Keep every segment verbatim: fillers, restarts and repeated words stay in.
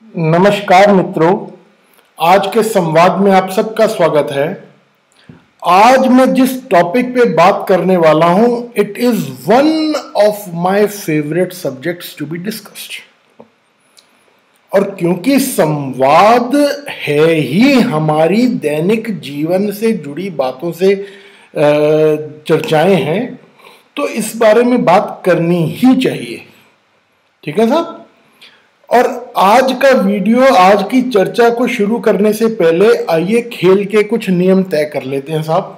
नमस्कार मित्रों, आज के संवाद में आप सबका स्वागत है। आज मैं जिस टॉपिक पे बात करने वाला हूं, it is one of my favourite subjects to be discussed. और क्योंकि संवाद है ही हमारी दैनिक जीवन से जुड़ी बातों से चर्चाएं हैं, तो इस बारे में बात करनी ही चाहिए। ठीक है साहब। और आज का वीडियो, आज की चर्चा को शुरू करने से पहले आइए खेल के कुछ नियम तय कर लेते हैं साहब।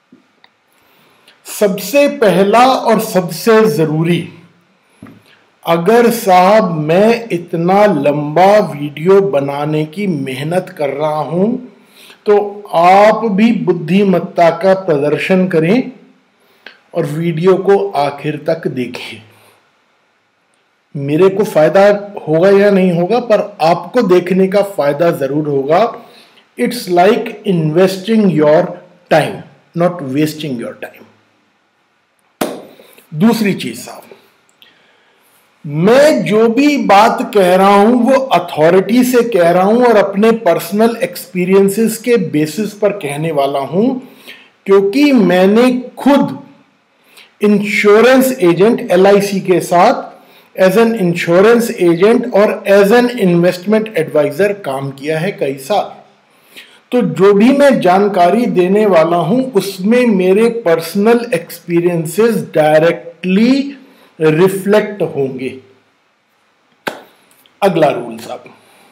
सबसे पहला और सबसे जरूरी, अगर साहब मैं इतना लंबा वीडियो बनाने की मेहनत कर रहा हूं, तो आप भी बुद्धिमत्ता का प्रदर्शन करें और वीडियो को आखिर तक देखें। मेरे को फायदा होगा या नहीं होगा, पर आपको देखने का फायदा जरूर होगा। It's like investing your time, not wasting your time. दूसरी चीज साहब, मैं जो भी बात कह रहा हूं वो अथॉरिटी से कह रहा हूं और अपने पर्सनल एक्सपीरियंसेस के बेसिस पर कहने वाला हूं, क्योंकि मैंने खुद insurance agent L I C के साथ एज एन इंश्योरेंस एजेंट और एज एन इन्वेस्टमेंट एडवाइजर काम किया है कई साल। तो जो भी मैं जानकारी देने वाला हूं उसमें मेरे पर्सनल एक्सपीरियंसेस डायरेक्टली रिफ्लेक्ट होंगे। अगला रूल साहब,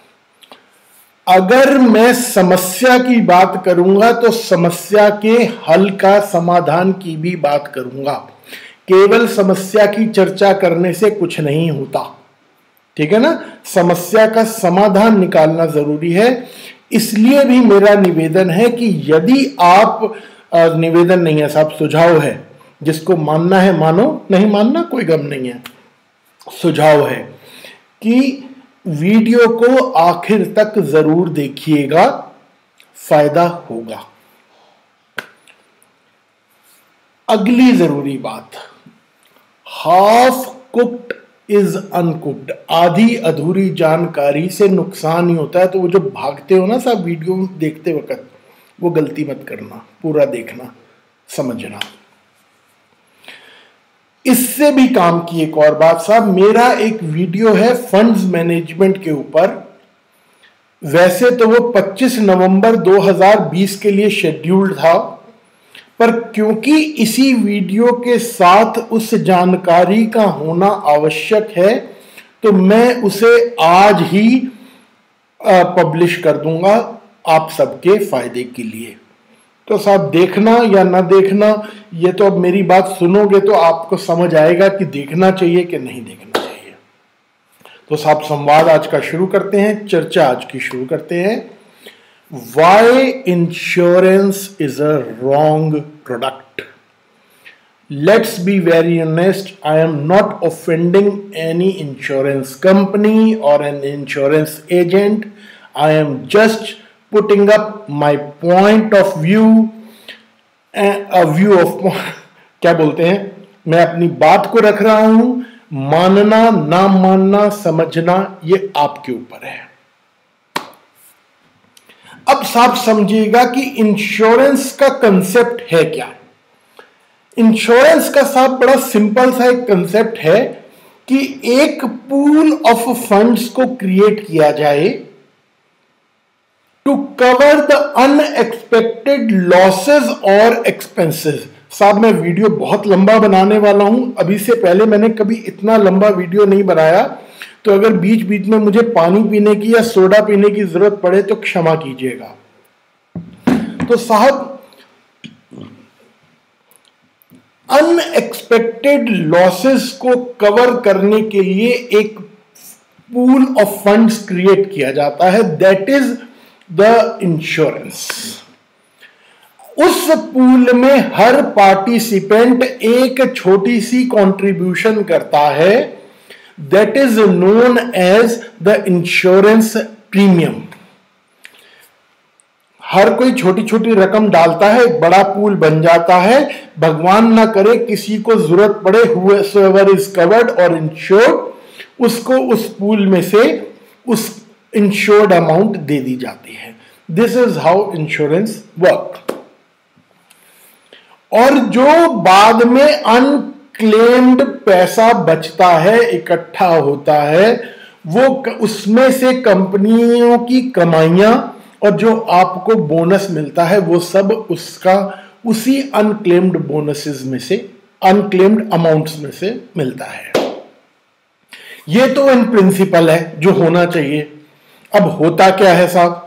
अगर मैं समस्या की बात करूंगा तो समस्या के हल का, समाधान की भी बात करूंगा। केवल समस्या की चर्चा करने से कुछ नहीं होता, ठीक है ना। समस्या का समाधान निकालना जरूरी है। इसलिए भी मेरा निवेदन है कि यदि आप, निवेदन नहीं है साहब, सुझाव है, जिसको मानना है मानो, नहीं मानना कोई गम नहीं है, सुझाव है कि वीडियो को आखिर तक जरूर देखिएगा, फायदा होगा। अगली जरूरी बात, हाफ कुक्ड इज अनकुक्ड। आधी अधूरी जानकारी से नुकसान ही होता है। तो वो जो भागते हो ना साहब वीडियो देखते वक्त, वो गलती मत करना, पूरा देखना, समझना। इससे भी काम की एक और बात साहब, मेरा एक वीडियो है फंड्स मैनेजमेंट के ऊपर। वैसे तो वो पच्चीस नवंबर दो हज़ार बीस के लिए शेड्यूल्ड था, पर क्योंकि इसी वीडियो के साथ उस जानकारी का होना आवश्यक है, तो मैं उसे आज ही पब्लिश कर दूंगा आप सबके फायदे के लिए। तो साहब देखना या ना देखना, ये तो अब मेरी बात सुनोगे तो आपको समझ आएगा कि देखना चाहिए कि नहीं देखना चाहिए। तो साहब संवाद आज का शुरू करते हैं, चर्चा आज की शुरू करते हैं। Why insurance is a wrong product? Let's be very honest, I am not offending any insurance company or an insurance agent. I am just putting up my point of view, a view of क्या बोलते हैं, मैं अपनी बात को रख रहा हूं। मानना ना मानना, समझना, ये आपके ऊपर है। अब साफ समझिएगा कि इंश्योरेंस का कंसेप्ट है क्या। इंश्योरेंस का साफ बड़ा सिंपल सा एक कंसेप्ट है कि एक पूल ऑफ फंड्स को क्रिएट किया जाए to cover the unexpected losses और एक्सपेंसेस। साहब मैं वीडियो बहुत लंबा बनाने वाला हूं, अभी से पहले मैंने कभी इतना लंबा वीडियो नहीं बनाया, तो अगर बीच बीच में मुझे पानी पीने की या सोडा पीने की जरूरत पड़े तो क्षमा कीजिएगा। तो साहब अनएक्सपेक्टेड लॉसेस को कवर करने के लिए एक पूल ऑफ फंड्स क्रिएट किया जाता है, दैट इज द इंश्योरेंस। उस पूल में हर पार्टिसिपेंट एक छोटी सी कंट्रीब्यूशन करता है, that is known as the insurance premium. हर कोई छोटी छोटी रकम डालता है, बड़ा पूल बन जाता है। भगवान ना करे किसी को जरूरत पड़े, whoever is covered और इंश्योर्ड, उसको उस पूल में से उस इंश्योर्ड अमाउंट दे दी जाती है। This is how insurance work. और जो बाद में अनक्लेम्ड पैसा बचता है, इकट्ठा होता है, वो उसमें से कंपनियों की कमाइयां और जो आपको बोनस मिलता है वो सब उसका उसी अनक्लेम्ड बोनसेस में से, अनक्लेम्ड अमाउंट्स में से मिलता है। ये तो इन प्रिंसिपल है जो होना चाहिए। अब होता क्या है साहब?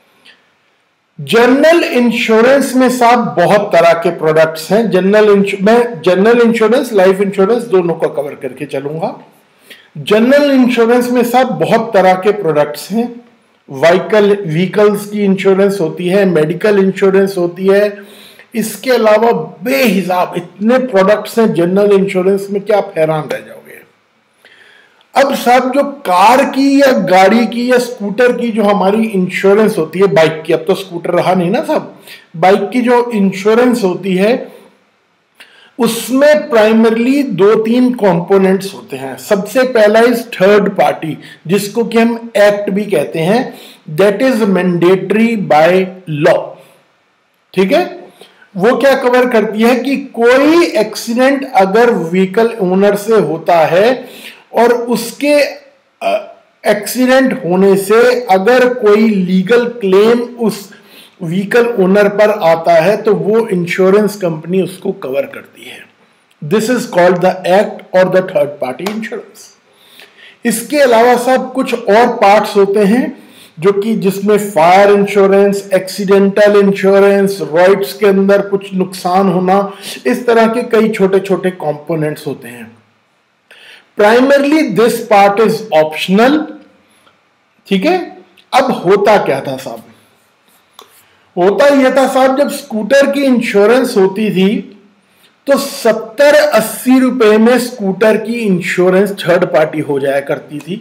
जनरल इंश्योरेंस में साहब बहुत तरह के प्रोडक्ट्स हैं। जनरल मैं जनरल इंश्योरेंस, लाइफ इंश्योरेंस दोनों को कवर करके चलूंगा। जनरल इंश्योरेंस में साहब बहुत तरह के प्रोडक्ट्स हैं। व्हीकल व्हीकल्स की इंश्योरेंस होती है, मेडिकल इंश्योरेंस होती है, इसके अलावा बेहिसाब इतने प्रोडक्ट्स हैं जनरल इंश्योरेंस में कि आप हैरान रह जाओगे। अब साहब जो कार की या गाड़ी की या स्कूटर की जो हमारी इंश्योरेंस होती है, बाइक की, अब तो स्कूटर रहा नहीं ना साहब, बाइक की जो इंश्योरेंस होती है उसमें प्राइमरली दो तीन कंपोनेंट्स होते हैं। सबसे पहला इज थर्ड पार्टी, जिसको कि हम एक्ट भी कहते हैं, that is mandatory by law. ठीक है, वो क्या कवर करती है कि कोई एक्सीडेंट अगर व्हीकल ओनर से होता है और उसके एक्सीडेंट होने से अगर कोई लीगल क्लेम उस व्हीकल ओनर पर आता है तो वो इंश्योरेंस कंपनी उसको कवर करती है। This is called the act और द थर्ड पार्टी इंश्योरेंस। इसके अलावा सब कुछ और पार्ट्स होते हैं जो कि जिसमें फायर इंश्योरेंस, एक्सीडेंटल इंश्योरेंस, रॉइड्स के अंदर कुछ नुकसान होना, इस तरह के कई छोटे छोटे कंपोनेंट्स होते हैं। Primarily this part is optional. ठीक है, अब होता क्या था साहब? होता यह था साहब, जब स्कूटर की इंश्योरेंस होती थी तो सत्तर अस्सी रुपए में स्कूटर की इंश्योरेंस थर्ड पार्टी हो जाया करती थी।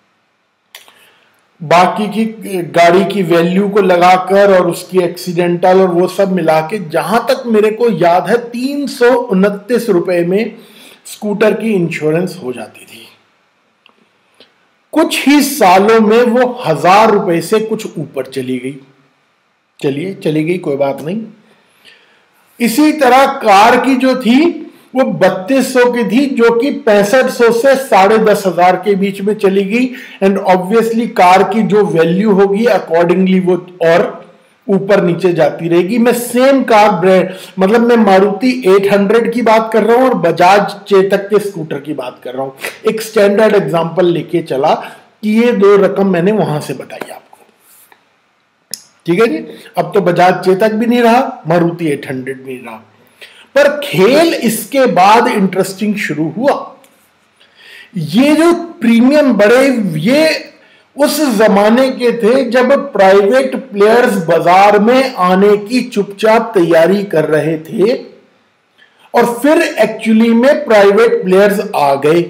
बाकी की गाड़ी की वैल्यू को लगाकर और उसकी एक्सीडेंटल और वो सब मिला के, जहां तक मेरे को याद है, तीन सौ उनतीस रुपए में स्कूटर की इंश्योरेंस हो जाती थी। कुछ ही सालों में वो हजार रुपए से कुछ ऊपर चली गई। चलिए चली गई, कोई बात नहीं। इसी तरह कार की जो थी वो बत्तीस सौ की थी, जो कि पैंसठ सौ से साढ़े दस हजार के बीच में चली गई। एंड ऑब्वियसली कार की जो वैल्यू होगी अकॉर्डिंगली वो और ऊपर नीचे जाती रहेगी। मैं सेम कार ब्रांड, मतलब मैं मारुति आठ सौ की बात कर रहा हूं और बजाज चेतक के स्कूटर की बात कर रहा हूं। एक स्टैंडर्ड एग्जांपल लेके चला कि ये दो रकम मैंने वहां से बताई आपको। ठीक है जी, अब तो बजाज चेतक भी नहीं रहा, मारुति आठ सौ भी नहीं रहा। पर खेल इसके बाद इंटरेस्टिंग शुरू हुआ। ये जो प्रीमियम बड़े, ये उस जमाने के थे जब प्राइवेट प्लेयर्स बाजार में आने की चुपचाप तैयारी कर रहे थे और फिर एक्चुअली में प्राइवेट प्लेयर्स आ गए।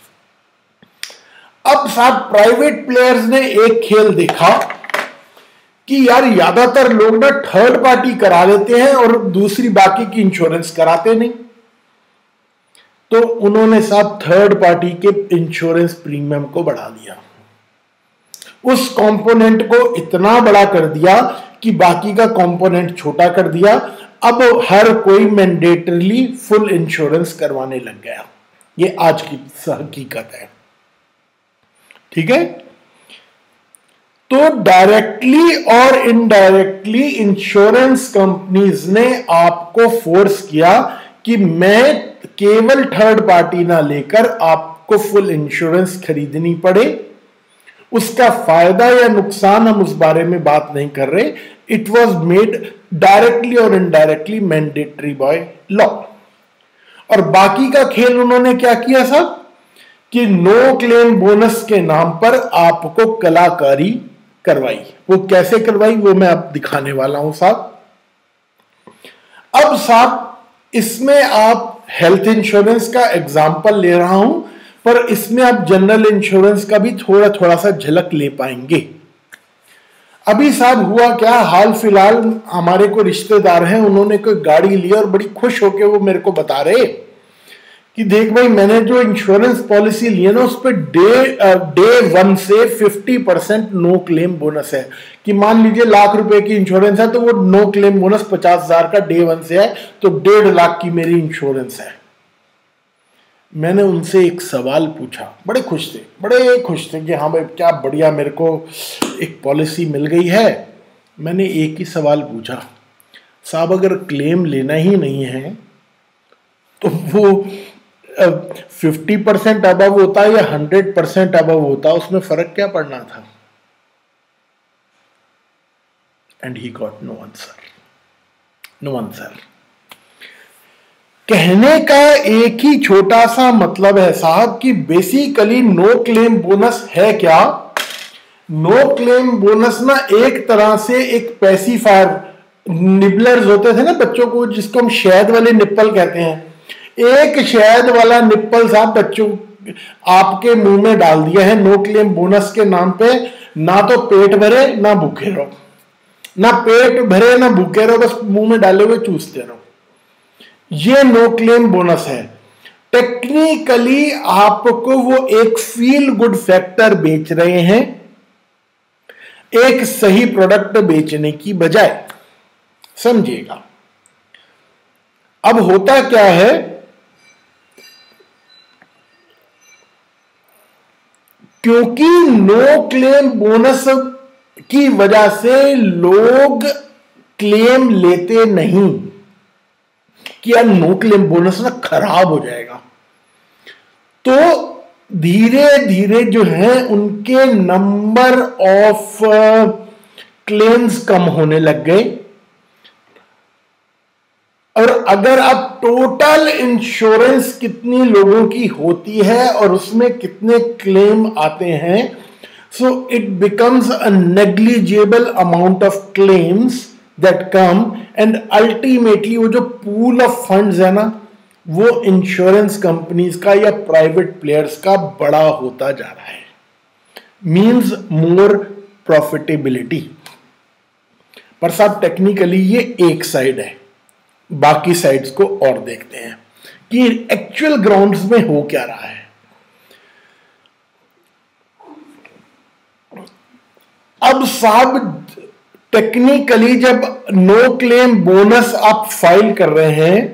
अब साहब प्राइवेट प्लेयर्स ने एक खेल देखा कि यार ज्यादातर लोग ना थर्ड पार्टी करा लेते हैं और दूसरी बाकी की इंश्योरेंस कराते नहीं। तो उन्होंने साहब थर्ड पार्टी के इंश्योरेंस प्रीमियम को बढ़ा दिया, उस कंपोनेंट को इतना बड़ा कर दिया कि बाकी का कंपोनेंट छोटा कर दिया। अब हर कोई मैंडेटरली फुल इंश्योरेंस करवाने लग गया। ये आज की हकीकत है। ठीक है, तो डायरेक्टली और इनडायरेक्टली इंश्योरेंस कंपनीज ने आपको फोर्स किया कि मैं केवल थर्ड पार्टी ना लेकर आपको फुल इंश्योरेंस खरीदनी पड़े। उसका फायदा या नुकसान हम उस बारे में बात नहीं कर रहे। इट वॉज मेड डायरेक्टली और इनडायरेक्टली मैंडेटरी बाय लॉ। और बाकी का खेल उन्होंने क्या किया साहब कि नो क्लेम बोनस के नाम पर आपको कलाकारी करवाई। वो कैसे करवाई वो मैं अब दिखाने वाला हूं साहब। अब साहब इसमें आप हेल्थ इंश्योरेंस का एग्जाम्पल ले रहा हूं, पर इसमें आप जनरल इंश्योरेंस का भी थोड़ा थोड़ा सा झलक ले पाएंगे। अभी साहब हुआ क्या, हाल फिलहाल हमारे को रिश्तेदार हैं, उन्होंने कोई गाड़ी ली और बड़ी खुश होकर वो मेरे को बता रहे कि देख भाई मैंने जो इंश्योरेंस पॉलिसी ली है ना उस पर डे डे वन से fifty percent no claim bonus है। कि मान लीजिए लाख रुपए की इंश्योरेंस है तो वो नो क्लेम बोनस पचास हजार का डे वन से है, तो डेढ़ लाख की मेरी इंश्योरेंस है। मैंने उनसे एक सवाल पूछा, बड़े खुश थे, बड़े खुश थे कि हाँ भाई क्या बढ़िया मेरे को एक पॉलिसी मिल गई है। मैंने एक ही सवाल पूछा, साहब अगर क्लेम लेना ही नहीं है तो वो फिफ्टी परसेंट अबव होता है या हंड्रेड परसेंट अबव होता, उसमें फर्क क्या पड़ना था? And he got no answer, no answer. कहने का एक ही छोटा सा मतलब है साहब कि बेसिकली नो क्लेम बोनस है क्या? नो क्लेम बोनस ना एक तरह से एक पैसिफायर, निबलर्स होते थे ना बच्चों को, जिसको हम शहद वाले निप्पल कहते हैं, एक शहद वाला निप्पल साहब बच्चों आपके मुंह में डाल दिया है नो क्लेम बोनस के नाम पे। ना तो पेट भरे ना भूखे रहो, ना पेट भरे ना भूखे रहो, बस मुंह में डाले हुए चूसते रहो। ये नो क्लेम बोनस है। टेक्निकली आपको वो एक फील गुड फैक्टर बेच रहे हैं एक सही प्रोडक्ट बेचने की बजाय, समझिएगा। अब होता क्या है, क्योंकि नो क्लेम बोनस की वजह से लोग क्लेम लेते नहीं कि यार नो क्लेम बोनस ना खराब हो जाएगा, तो धीरे धीरे जो है उनके नंबर ऑफ क्लेम्स कम होने लग गए। और अगर आप टोटल इंश्योरेंस कितनी लोगों की होती है और उसमें कितने क्लेम आते हैं, so it becomes a negligible amount of claims that come, and ultimately वो जो पूल ऑफ फंड्स है ना वो इंश्योरेंस कंपनीज का या प्राइवेट प्लेयर्स का बड़ा होता जा रहा है, मींस मोर प्रॉफिटेबिलिटी। पर साहब टेक्निकली ये एक साइड है, बाकी साइड्स को और देखते हैं कि एक्चुअल ग्राउंड्स में हो क्या रहा है। अब साहब टेक्निकली जब नो क्लेम बोनस आप फाइल कर रहे हैं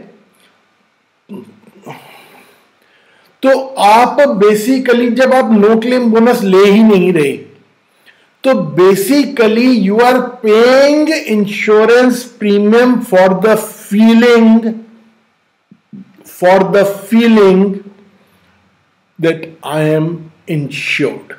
तो आप बेसिकली जब आप नो क्लेम बोनस ले ही नहीं रहे तो basically you are paying insurance premium for the feeling for the feeling that I am insured.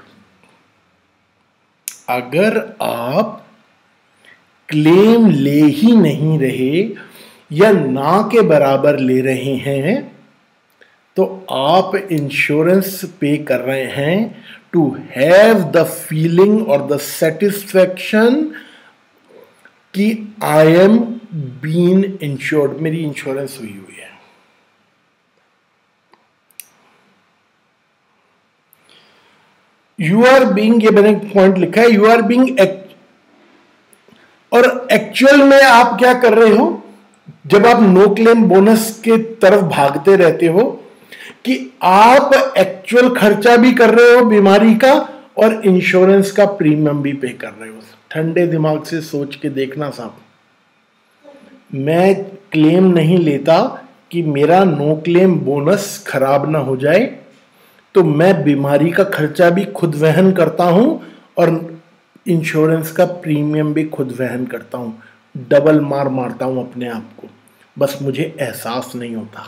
अगर आप क्लेम ले ही नहीं रहे या ना के बराबर ले रहे हैं तो आप इंश्योरेंस पे कर रहे हैं टू हैव द फीलिंग और द सेटिस्फैक्शन कि आई एम बीन इंश्योर्ड, मेरी इंश्योरेंस हुई हुई है। यू आर बीइंग, ये मैंने पॉइंट लिखा है, यू आर बीइंग, और एक्चुअल में आप क्या कर रहे हो जब आप नो क्लेम बोनस के तरफ भागते रहते हो कि आप एक्चुअल खर्चा भी कर रहे हो बीमारी का और इंश्योरेंस का प्रीमियम भी पे कर रहे हो। ठंडे दिमाग से सोच के देखना साहब, मैं क्लेम नहीं लेता कि मेरा नो क्लेम बोनस खराब ना हो जाए, तो मैं बीमारी का खर्चा भी खुद वहन करता हूं और इंश्योरेंस का प्रीमियम भी खुद वहन करता हूं। डबल मार मारता हूं अपने आप को, बस मुझे एहसास नहीं होता।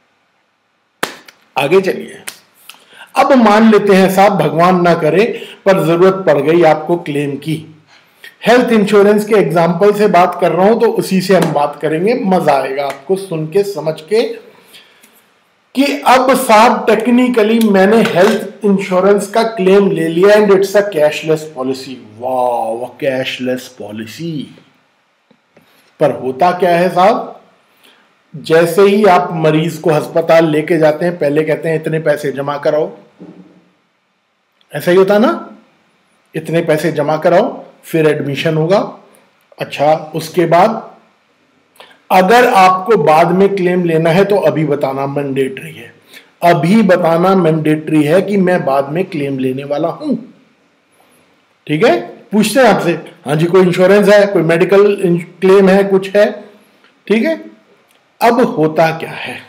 आगे चलिए। अब मान लेते हैं साहब भगवान ना करे पर जरूरत पड़ गई आपको क्लेम की। हेल्थ इंश्योरेंस के एग्जाम्पल से बात कर रहा हूं तो उसी से हम बात करेंगे, मजा आएगा आपको सुन के समझ के कि अब साहब टेक्निकली मैंने हेल्थ इंश्योरेंस का क्लेम ले लिया and it's a cashless policy. वाह, कैशलेस पॉलिसी। पर होता क्या है साहब, जैसे ही आप मरीज को अस्पताल लेके जाते हैं पहले कहते हैं इतने पैसे जमा कराओ, ऐसा ही होता ना, इतने पैसे जमा कराओ फिर एडमिशन होगा। अच्छा, उसके बाद अगर आपको बाद में क्लेम लेना है तो अभी बताना मैंडेटरी है। अभी बताना मैंडेटरी है कि मैं बाद में क्लेम लेने वाला हूं। ठीक है, पूछते हैं आपसे, हाँ जी कोई इंश्योरेंस है, कोई मेडिकल क्लेम है, कुछ है। ठीक है, अब होता क्या है,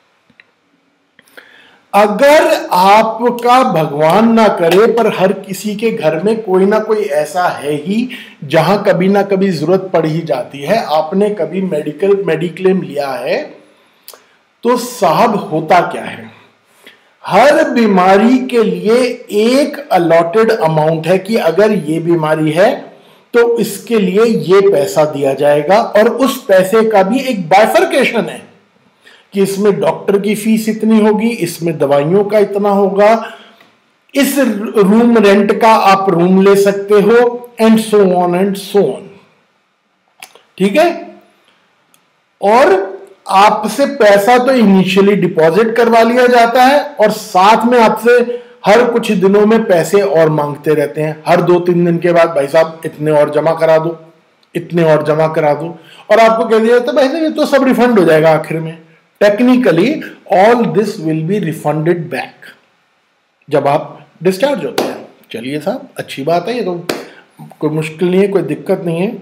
अगर आपका भगवान ना करे पर हर किसी के घर में कोई ना कोई ऐसा है ही जहां कभी ना कभी जरूरत पड़ ही जाती है, आपने कभी मेडिकल मेडिक्लेम लिया है, तो साहब होता क्या है, हर बीमारी के लिए एक अलॉटेड अमाउंट है कि अगर ये बीमारी है तो इसके लिए ये पैसा दिया जाएगा, और उस पैसे का भी एक बाइफरकेशन है कि इसमें डॉक्टर की फीस इतनी होगी, इसमें दवाइयों का इतना होगा, इस रूम रेंट का आप रूम ले सकते हो, and so on and so on. ठीक है, और आपसे पैसा तो इनिशियली डिपॉजिट करवा लिया जाता है और साथ में आपसे हर कुछ दिनों में पैसे और मांगते रहते हैं। हर दो तीन दिन के बाद भाई साहब इतने और जमा करा दो, इतने और जमा करा दो, और आपको कह दिया जाता है भाई साहब ये तो सब रिफंड हो जाएगा आखिर में। Technically all this will be refunded back जब आप डिस्चार्ज होते हैं। चलिए साहब अच्छी बात है, ये तो कोई मुश्किल नहीं है, कोई दिक्कत नहीं है।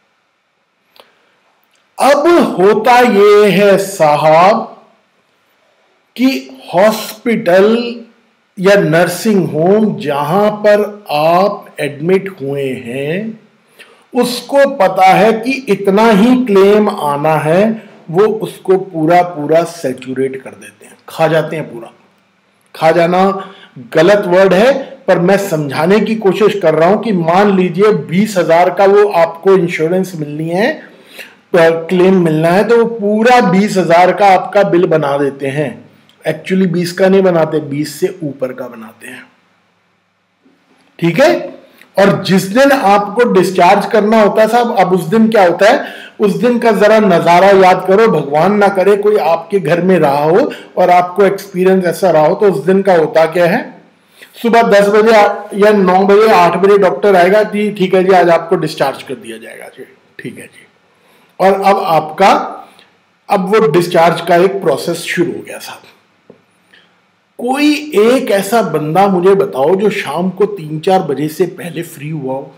अब होता ये है साहब कि हॉस्पिटल या नर्सिंग होम जहां पर आप एडमिट हुए हैं, उसको पता है कि इतना ही क्लेम आना है, वो उसको पूरा पूरा सैचुरेट कर देते हैं, खा जाते हैं पूरा। खा जाना गलत वर्ड है, पर मैं समझाने की कोशिश कर रहा हूं कि मान लीजिए बीस हजार का वो आपको इंश्योरेंस मिलनी है, क्लेम मिलना है, तो वो पूरा बीस हजार का आपका बिल बना देते हैं। एक्चुअली बीस का नहीं बनाते, बीस से ऊपर का बनाते हैं। ठीक है, और जिस दिन आपको डिस्चार्ज करना होता है साहब, अब उस दिन क्या होता है, उस दिन का जरा नजारा याद करो। भगवान ना करे कोई आपके घर में रहा हो और आपको एक्सपीरियंस ऐसा रहा हो, तो उस दिन का होता क्या है, सुबह दस बजे या नौ बजे आठ बजे डॉक्टर आएगा कि ठीक है जी आज आपको डिस्चार्ज कर दिया जाएगा जी, ठीक है जी। और अब आपका अब वो डिस्चार्ज का एक प्रोसेस शुरू हो गया साहब। कोई एक ऐसा बंदा मुझे बताओ जो शाम को तीन चार बजे से पहले फ्री हुआ हो।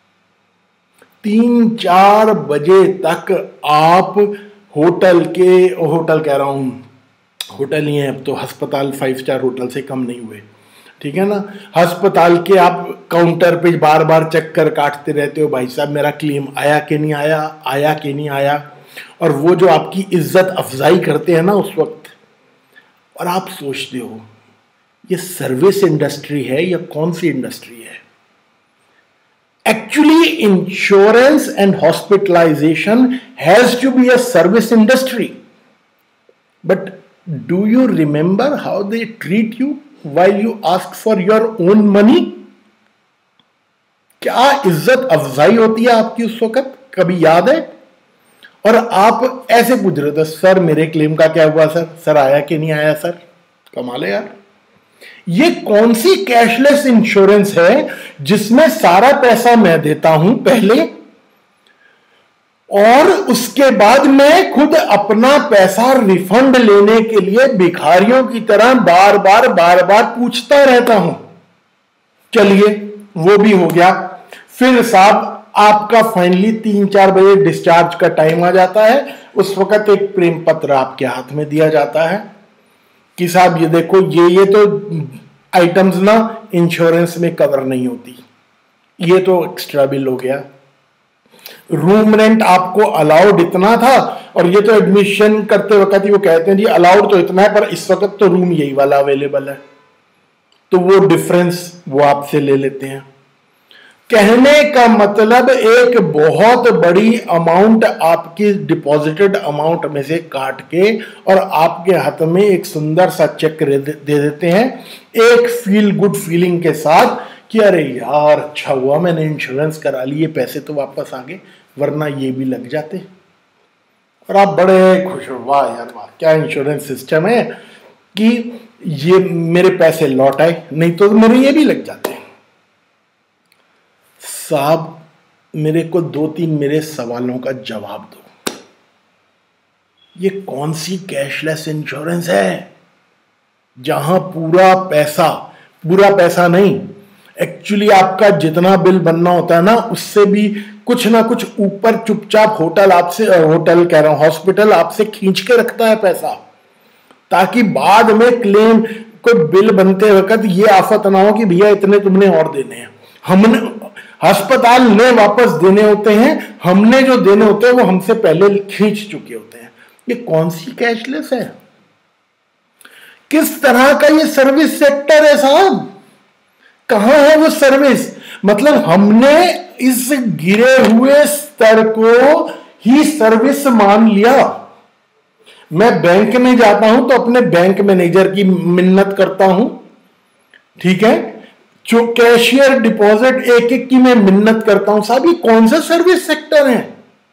तीन चार बजे तक आप होटल के, होटल कह रहा हूं, होटल ही है अब तो, अस्पताल फाइव स्टार होटल से कम नहीं हुए, ठीक है ना। अस्पताल के आप काउंटर पे बार बार चक्कर काटते रहते हो, भाई साहब मेरा क्लेम आया कि नहीं आया, आया कि नहीं आया, और वो जो आपकी इज्जत अफजाई करते हैं ना उस वक्त, और आप सोचते हो ये सर्विस इंडस्ट्री है या कौन सी इंडस्ट्री है। Actually insurance and hospitalisation has to be a service industry, but do you remember how they treat you while you ask for your own money? क्या इज्जत अफजाई होती है आपकी उस वक्त, कभी याद है? और आप ऐसे पूछ रहे थे सर मेरे क्लेम का क्या हुआ सर, सर आया कि नहीं आया सर। कमाल है यार, ये कौन सी कैशलेस इंश्योरेंस है जिसमें सारा पैसा मैं देता हूं पहले, और उसके बाद मैं खुद अपना पैसा रिफंड लेने के लिए भिखारियों की तरह बार बार बार बार पूछता रहता हूं। चलिए वो भी हो गया, फिर साहब आपका फाइनली तीन चार बजे डिस्चार्ज का टाइम आ जाता है। उस वक्त एक प्रेम पत्र आपके हाथ में दिया जाता है कि साहब ये देखो ये ये तो आइटम्स ना इंश्योरेंस में कवर नहीं होती, ये तो एक्स्ट्रा बिल हो गया। रूम रेंट आपको अलाउड इतना था, और ये तो एडमिशन करते वक्त ही वो कहते हैं जी अलाउड तो इतना है, पर इस वक्त तो रूम यही वाला अवेलेबल है, तो वो डिफरेंस वो आपसे ले लेते हैं। कहने का मतलब एक बहुत बड़ी अमाउंट आपकी डिपॉजिटेड अमाउंट में से काट के और आपके हाथ में एक सुंदर सा चेक दे देते हैं, एक फील गुड फीलिंग के साथ कि अरे यार अच्छा हुआ मैंने इंश्योरेंस करा लिए, पैसे तो वापस आ गए, वरना ये भी लग जाते। और आप बड़े खुश हो, वाह यार वाह क्या इंश्योरेंस सिस्टम है कि ये मेरे पैसे लौट आए, नहीं तो मेरे ये भी लग जाते। साहब मेरे को दो तीन मेरे सवालों का जवाब दो, ये कौन सी कैशलेस इंश्योरेंस है? जहां पूरा पैसा, पूरा पैसा नहीं, एक्चुअली आपका जितना बिल बनना होता है ना, उससे भी कुछ ना कुछ ऊपर चुपचाप होटल आपसे, होटल कह रहा हूं, हॉस्पिटल आपसे खींच के रखता है पैसा, ताकि बाद में क्लेम कोई बिल बनते वक्त ये आफत ना हो कि भैया इतने तुमने और देने हैं। हमने, अस्पताल ने वापस देने होते हैं, हमने जो देने होते हैं वो हमसे पहले खींच चुके होते हैं। ये कौन सी कैशलेस है? किस तरह का ये सर्विस सेक्टर है साहब? कहां है वो सर्विस? मतलब हमने इस गिरे हुए स्तर को ही सर्विस मान लिया। मैं बैंक में जाता हूं तो अपने बैंक मैनेजर की मिन्नत करता हूं, ठीक है, जो कैशियर डिपॉजिट एक एक की मैं मिन्नत करता हूं। साहब ये कौन सा सर्विस सेक्टर है?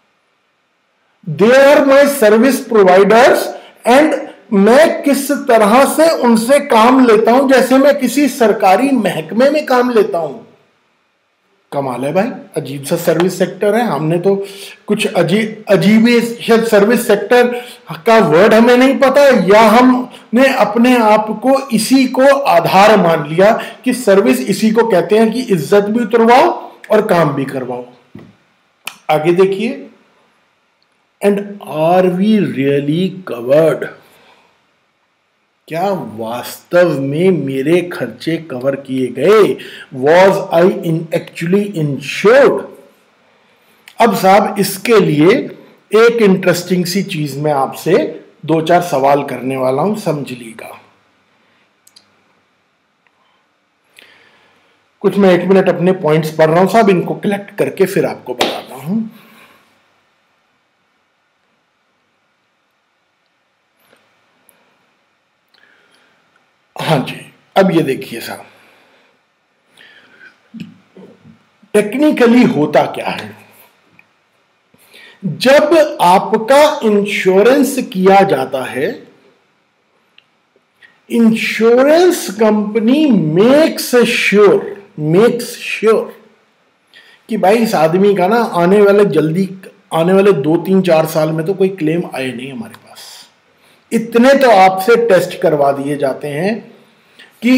They are my service providers and मैं किस तरह से उनसे काम लेता हूं जैसे मैं किसी सरकारी महकमे में काम लेता हूं। कमाल है भाई, अजीब सा सर्विस सेक्टर है। हमने तो कुछ अजीब अजीब सर्विस सेक्टर का वर्ड हमें नहीं पता, या हमने अपने आप को इसी को आधार मान लिया कि सर्विस इसी को कहते हैं कि इज्जत भी उतरवाओ और काम भी करवाओ। आगे देखिए, and are we really covered? क्या वास्तव में मेरे खर्चे कवर किए गए? Was I in actually insured? अब साहब इसके लिए एक इंटरेस्टिंग सी चीज मैं आपसे दो चार सवाल करने वाला हूं, समझ लीजिएगा। कुछ मैं एक मिनट अपने पॉइंट्स पढ़ रहा हूं साहब, इनको कलेक्ट करके फिर आपको बताता हूं। हाँ जी, अब ये देखिए साहब, टेक्निकली होता क्या है। जब आपका इंश्योरेंस किया जाता है, insurance company makes sure makes sure कि भाई इस आदमी का ना आने वाले जल्दी आने वाले दो तीन चार साल में तो कोई क्लेम आए नहीं हमारे पास। इतने तो आपसे टेस्ट करवा दिए जाते हैं कि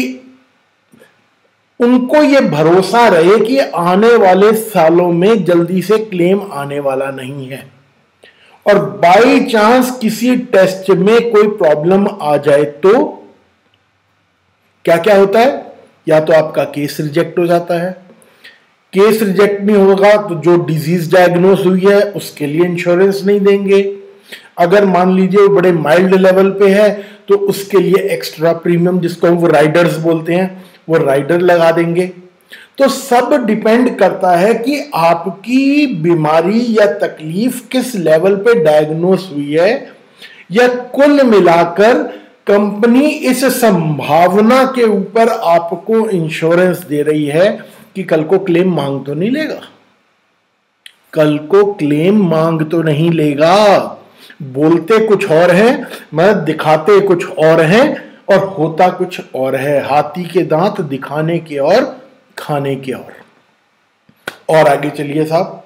उनको यह भरोसा रहे कि आने वाले सालों में जल्दी से क्लेम आने वाला नहीं है। और बाई चांस किसी टेस्ट में कोई प्रॉब्लम आ जाए तो क्या क्या होता है? या तो आपका केस रिजेक्ट हो जाता है, केस रिजेक्ट नहीं होगा तो जो डिजीज डायग्नोस हुई है उसके लिए इंश्योरेंस नहीं देंगे। अगर मान लीजिए वो बड़े माइल्ड लेवल पे है तो उसके लिए एक्स्ट्रा प्रीमियम, जिसको वो राइडर्स बोलते हैं, वो राइडर लगा देंगे। तो सब डिपेंड करता है कि आपकी बीमारी या तकलीफ किस लेवल पे डायग्नोस हुई है, या कुल मिलाकर कंपनी इस संभावना के ऊपर आपको इंश्योरेंस दे रही है कि कल को क्लेम मांग तो नहीं लेगा। कल को क्लेम मांग तो नहीं लेगा। बोलते कुछ और है, मतलब दिखाते कुछ और है और होता कुछ और है। हाथी के दांत दिखाने के और खाने के और। और आगे चलिए साहब,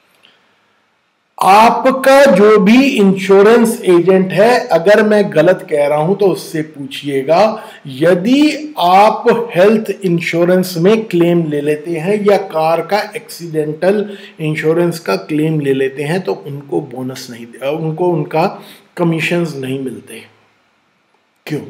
आपका जो भी इंश्योरेंस एजेंट है, अगर मैं गलत कह रहा हूं तो उससे पूछिएगा। यदि आप हेल्थ इंश्योरेंस में क्लेम ले लेते हैं या कार का एक्सीडेंटल इंश्योरेंस का क्लेम ले लेते हैं तो उनको बोनस नहीं, उनको उनका कमीशंस नहीं मिलते। क्यों?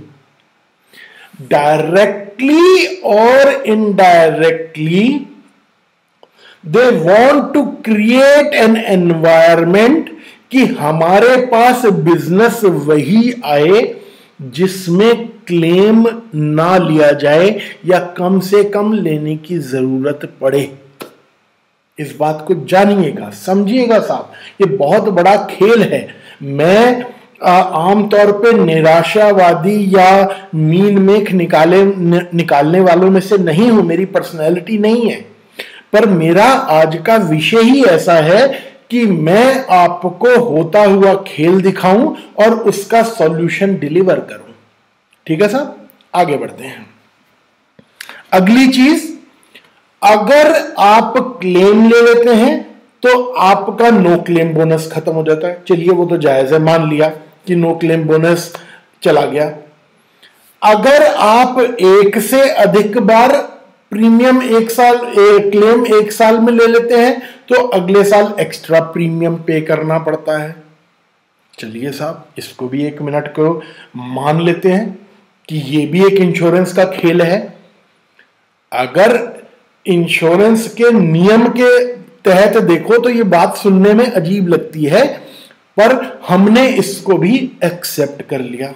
डायरेक्टली और indirectly they want to create an environment कि हमारे पास बिजनेस वही आए जिसमें क्लेम ना लिया जाए या कम से कम लेने की जरूरत पड़े। इस बात को जानिएगा, समझिएगा साहब, ये बहुत बड़ा खेल है। मैं आमतौर पे निराशावादी या मीन मेख निकाले न, निकालने वालों में से नहीं हूं, मेरी पर्सनैलिटी नहीं है, पर मेरा आज का विषय ही ऐसा है कि मैं आपको होता हुआ खेल दिखाऊं और उसका सॉल्यूशन डिलीवर करूं। ठीक है साहब, आगे बढ़ते हैं। अगली चीज, अगर आप क्लेम ले लेते हैं तो आपका नो क्लेम बोनस खत्म हो जाता है। चलिए वो तो जायज है, मान लिया कि नो क्लेम बोनस चला गया। अगर आप एक से अधिक बार प्रीमियम एक साल एक क्लेम एक साल में ले लेते हैं तो अगले साल एक्स्ट्रा प्रीमियम पे करना पड़ता है। चलिए साहब, इसको भी एक मिनट को मान लेते हैं कि ये भी एक इंश्योरेंस का खेल है। अगर इंश्योरेंस के नियम के तहत देखो तो ये बात सुनने में अजीब लगती है, पर हमने इसको भी एक्सेप्ट कर लिया।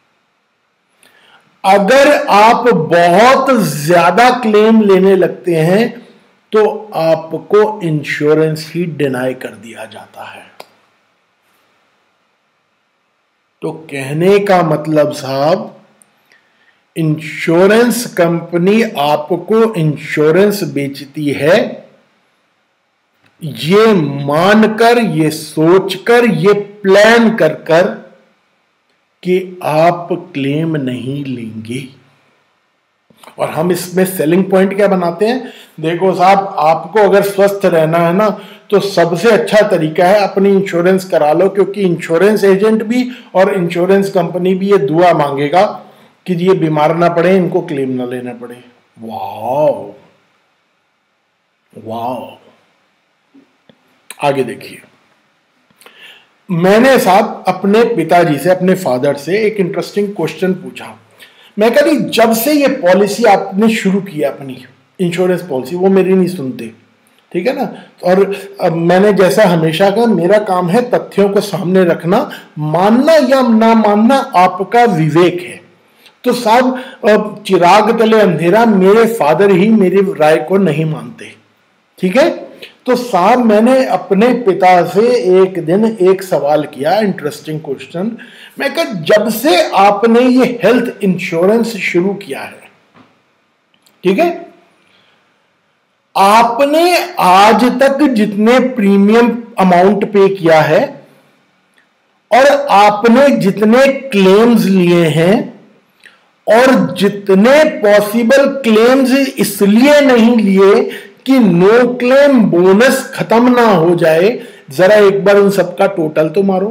अगर आप बहुत ज्यादा क्लेम लेने लगते हैं तो आपको इंश्योरेंस ही डिनाई कर दिया जाता है। तो कहने का मतलब साहब, इंश्योरेंस कंपनी आपको इंश्योरेंस बेचती है ये मानकर, ये सोचकर, ये प्लान कर कर कि आप क्लेम नहीं लेंगे। और हम इसमें सेलिंग पॉइंट क्या बनाते हैं? देखो साहब, आपको अगर स्वस्थ रहना है ना तो सबसे अच्छा तरीका है अपनी इंश्योरेंस करा लो, क्योंकि इंश्योरेंस एजेंट भी और इंश्योरेंस कंपनी भी ये दुआ मांगेगा कि ये बीमार ना पड़े, इनको क्लेम ना लेना पड़े। वाह वाह। आगे देखिए, मैंने साहब अपने पिताजी से, अपने फादर से एक इंटरेस्टिंग क्वेश्चन पूछा। मैं कह रही, जब से ये पॉलिसी आपने शुरू की अपनी इंश्योरेंस पॉलिसी, वो मेरी नहीं सुनते, ठीक है ना। और अब मैंने जैसा हमेशा कहा, मेरा काम है तथ्यों को सामने रखना, मानना या ना मानना आपका विवेक है। तो साहब, चिराग तले अंधेरा, मेरे फादर ही मेरी राय को नहीं मानते, ठीक है। तो साहब, मैंने अपने पिता से एक दिन एक सवाल किया, इंटरेस्टिंग क्वेश्चन। मैं कहा, जब से आपने ये हेल्थ इंश्योरेंस शुरू किया है, ठीक है, आपने आज तक जितने प्रीमियम अमाउंट पे किया है और आपने जितने क्लेम्स लिए हैं और जितने पॉसिबल क्लेम्स इसलिए नहीं लिए कि नो क्लेम बोनस खत्म ना हो जाए, जरा एक बार उन सबका टोटल तो मारो,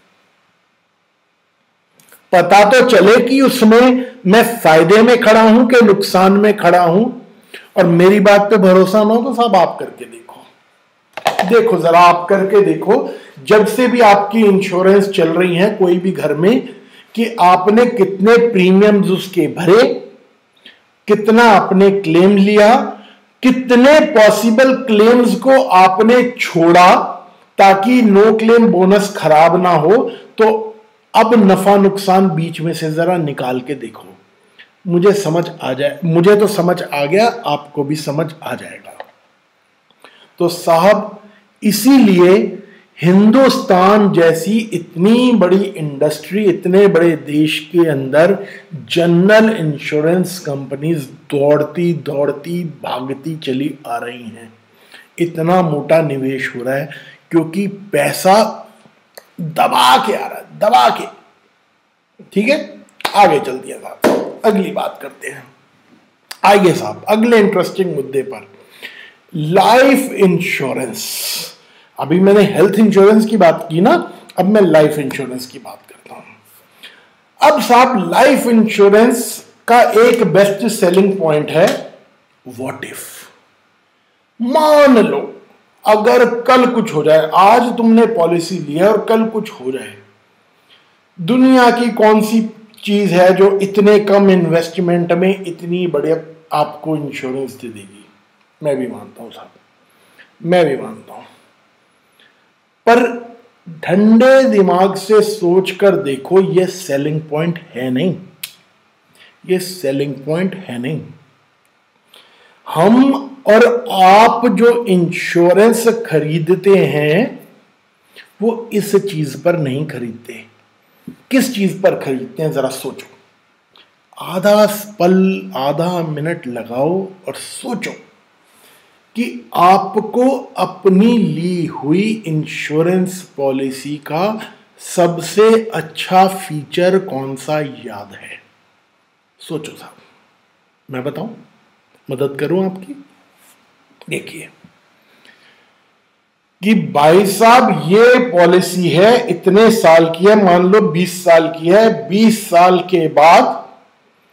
पता तो चले कि उसमें मैं फायदे में खड़ा हूं कि नुकसान में खड़ा हूं। और मेरी बात पे भरोसा ना हो तो साहब आप करके देखो, देखो जरा आप करके देखो, जब से भी आपकी इंश्योरेंस चल रही है कोई भी घर में, कि आपने कितने प्रीमियम्स उसके भरे, कितना आपने क्लेम लिया, कितने पॉसिबल क्लेम्स को आपने छोड़ा ताकि नो क्लेम बोनस खराब ना हो। तो अब नफा नुकसान बीच में से जरा निकाल के देखो, मुझे समझ आ जाए, मुझे तो समझ आ गया, आपको भी समझ आ जाएगा। तो साहब, इसीलिए हिंदुस्तान जैसी इतनी बड़ी इंडस्ट्री, इतने बड़े देश के अंदर जनरल इंश्योरेंस कंपनीज दौड़ती दौड़ती भागती चली आ रही हैं। इतना मोटा निवेश हो रहा है क्योंकि पैसा दबा के आ रहा है, दबा के, ठीक है। आगे चल दिया साहब, अगली बात करते हैं। आइए साहब, अगले इंटरेस्टिंग मुद्दे पर, लाइफ इंश्योरेंस। अभी मैंने हेल्थ इंश्योरेंस की बात की ना, अब मैं लाइफ इंश्योरेंस की बात करता हूं। अब साहब, लाइफ इंश्योरेंस का एक बेस्ट सेलिंग पॉइंट है, व्हाट इफ। मान लो अगर कल कुछ हो जाए, आज तुमने पॉलिसी ली है और कल कुछ हो जाए, दुनिया की कौन सी चीज है जो इतने कम इन्वेस्टमेंट में इतनी बड़े आपको इंश्योरेंस दे देगी? मैं भी मानता हूं साहब, मैं भी मानता हूं, पर ठंडे दिमाग से सोचकर देखो, ये सेलिंग पॉइंट है नहीं, ये सेलिंग पॉइंट है नहीं। हम और आप जो इंश्योरेंस खरीदते हैं वो इस चीज पर नहीं खरीदते। किस चीज पर खरीदते हैं जरा सोचो, आधा पल, आधा मिनट लगाओ और सोचो कि आपको अपनी ली हुई इंश्योरेंस पॉलिसी का सबसे अच्छा फीचर कौन सा याद है? सोचो साहब, मैं बताऊं, मदद करूं आपकी। देखिए कि भाई साहब ये पॉलिसी है, इतने साल की है, मान लो बीस साल की है, बीस साल के बाद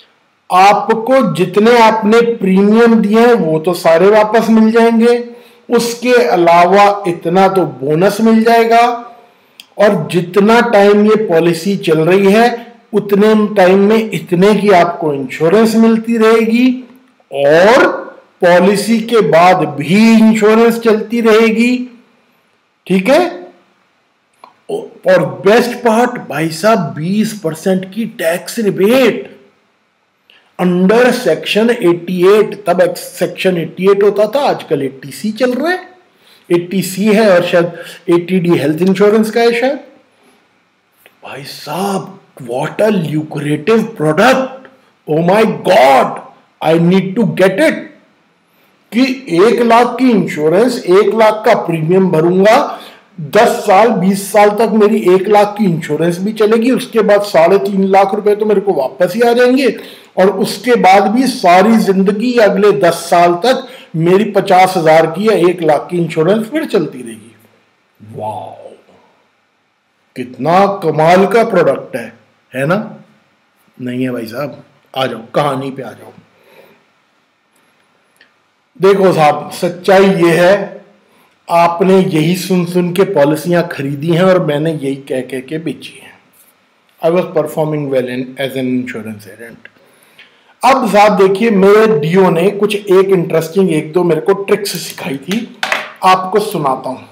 आपको जितने आपने प्रीमियम दिए हैं वो तो सारे वापस मिल जाएंगे, उसके अलावा इतना तो बोनस मिल जाएगा, और जितना टाइम ये पॉलिसी चल रही है उतने टाइम में इतने की आपको इंश्योरेंस मिलती रहेगी, और पॉलिसी के बाद भी इंश्योरेंस चलती रहेगी। ठीक है। और बेस्ट पार्ट भाई साहब, बीस परसेंट की टैक्स रिबेट अंडर सेक्शन अठासी। तब सेक्शन अठासी होता था, आजकल अस्सी सी चल रहा है, अस्सी सी है और शायद अस्सी डी हेल्थ इंश्योरेंस का है शायद। भाई साहब what a lucrative product, oh my God, I need to get it. कि एक लाख की इंश्योरेंस, एक लाख का प्रीमियम भरूंगा, दस साल बीस साल तक मेरी एक लाख की इंश्योरेंस भी चलेगी, उसके बाद साढ़े तीन लाख रुपए तो मेरे को वापस ही आ जाएंगे, और उसके बाद भी सारी जिंदगी अगले दस साल तक मेरी पचास हजार की या एक लाख की इंश्योरेंस फिर चलती रहेगी। वाह, कितना कमाल का प्रोडक्ट है, है ना? नहीं है भाई साहब, आ जाओ कहानी पे आ जाओ। देखो साहब, सच्चाई ये है, आपने यही सुन सुन के पॉलिसियां खरीदी हैं और मैंने यही कह कह के बेची हैं। I was performing well in as an insurance agent. अब साहब देखिए, मेरे डीओ ने कुछ एक इंटरेस्टिंग एक दो मेरे को ट्रिक्स सिखाई थी, आपको सुनाता हूं।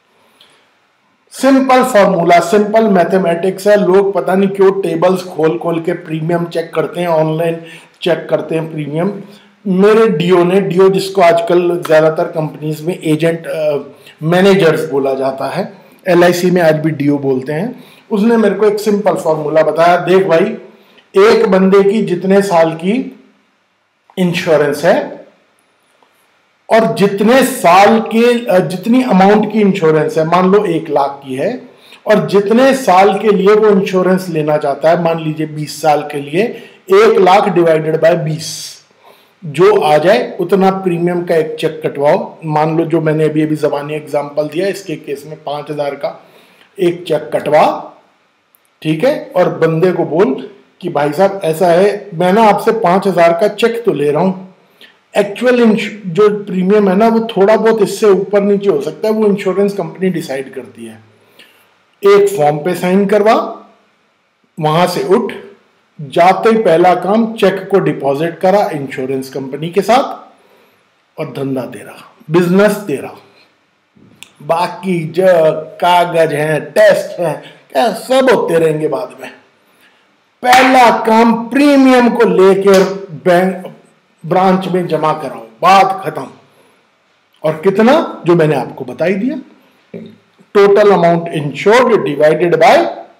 सिंपल फॉर्मूला, सिंपल मैथमेटिक्स है। लोग पता नहीं क्यों टेबल्स खोल खोल के प्रीमियम चेक करते हैं, ऑनलाइन चेक करते हैं प्रीमियम। मेरे डीओ ने, डीओ जिसको आजकल ज्यादातर कंपनीज में एजेंट मैनेजर्स बोला जाता है, एलआईसी में आज भी डीओ बोलते हैं, उसने मेरे को एक सिंपल फॉर्मूला बताया। देख भाई, एक बंदे की जितने साल की इंश्योरेंस है और जितने साल के जितनी अमाउंट की इंश्योरेंस है, मान लो एक लाख की है, और जितने साल के लिए वो इंश्योरेंस लेना चाहता है, मान लीजिए बीस साल के लिए, एक लाख डिवाइडेड बाय बीस, जो आ जाए उतना प्रीमियम का एक चेक कटवाओ। मान लो जो मैंने अभी अभी जबानी एग्जांपल दिया, इसके केस में पांच हजार का एक चेक कटवा, ठीक है, और बंदे को बोल कि भाई साहब ऐसा है, मैं ना आपसे पांच हजार का चेक तो ले रहा हूं, एक्चुअल जो प्रीमियम है ना वो थोड़ा बहुत इससे ऊपर नीचे हो सकता है, वो इंश्योरेंस कंपनी डिसाइड करती है। एक फॉर्म पे साइन करवा, वहां से उठ, जाते ही पहला काम चेक को डिपॉजिट करा इंश्योरेंस कंपनी के साथ, और धंधा तेरा, बिजनेस तेरा। बाकी जो कागज हैं, टेस्ट हैं, क्या सब होते रहेंगे बाद में। पहला काम प्रीमियम को लेकर बैंक ब्रांच में जमा कराओ, बात खत्म। और कितना, जो मैंने आपको बता ही दिया, total amount insured divided by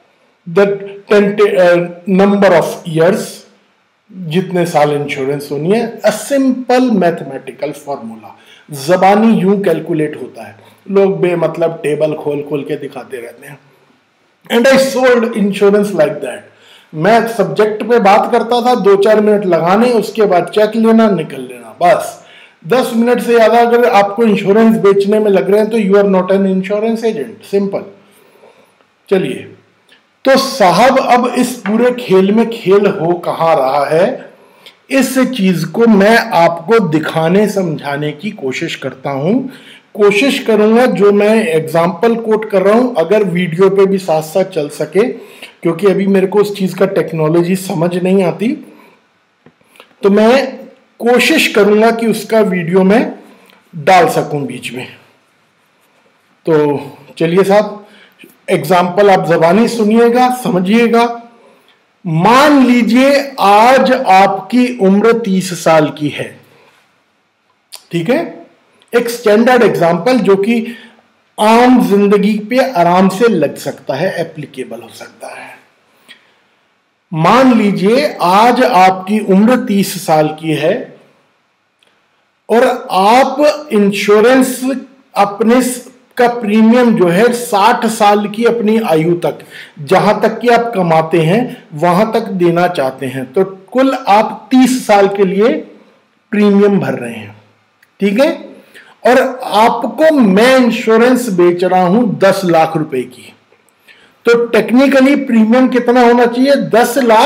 the number of years, जितने साल इंश्योरेंस होनी है। अ सिंपल मैथमेटिकल फॉर्मूला, जबानी यूं कैलकुलेट होता है, लोग बेमतलब टेबल खोल खोल के दिखाते रहते हैं। And I sold insurance like that. मैं सब्जेक्ट पे बात करता था, दो चार मिनट लगाने, उसके बाद चेक लेना, निकल लेना, बस। दस मिनट से ज्यादा अगर आपको इंश्योरेंस बेचने में लग रहे हैं तो you are not an insurance agent, simple. चलिए, तो साहब अब इस पूरे खेल में खेल हो कहां रहा है, इस चीज को मैं आपको दिखाने समझाने की कोशिश करता हूं। कोशिश करूंगा जो मैं एग्जाम्पल कोट कर रहा हूं अगर वीडियो पे भी साथ साथ चल सके, क्योंकि अभी मेरे को उस चीज का टेक्नोलॉजी समझ नहीं आती, तो मैं कोशिश करूंगा कि उसका वीडियो में डाल सकूं बीच में। तो चलिए साहब, एग्जाम्पल आप जबानी सुनिएगा, समझिएगा। मान लीजिए आज आपकी उम्र तीस साल की है, ठीक है, एक स्टैंडर्ड एग्जाम्पल जो कि आम जिंदगी पे आराम से लग सकता है, एप्लीकेबल हो सकता है। मान लीजिए आज आपकी उम्र तीस साल की है और आप इंश्योरेंस अपने का प्रीमियम जो है साठ साल की अपनी आयु तक, जहां तक कि आप कमाते हैं वहां तक देना चाहते हैं। तो कुल आप तीस साल के लिए प्रीमियम भर रहे हैं, ठीक है, और आपको मैं इंश्योरेंस बेच रहा हूं दस लाख रुपए की। तो टेक्निकली प्रीमियम कितना होना चाहिए? दस lakh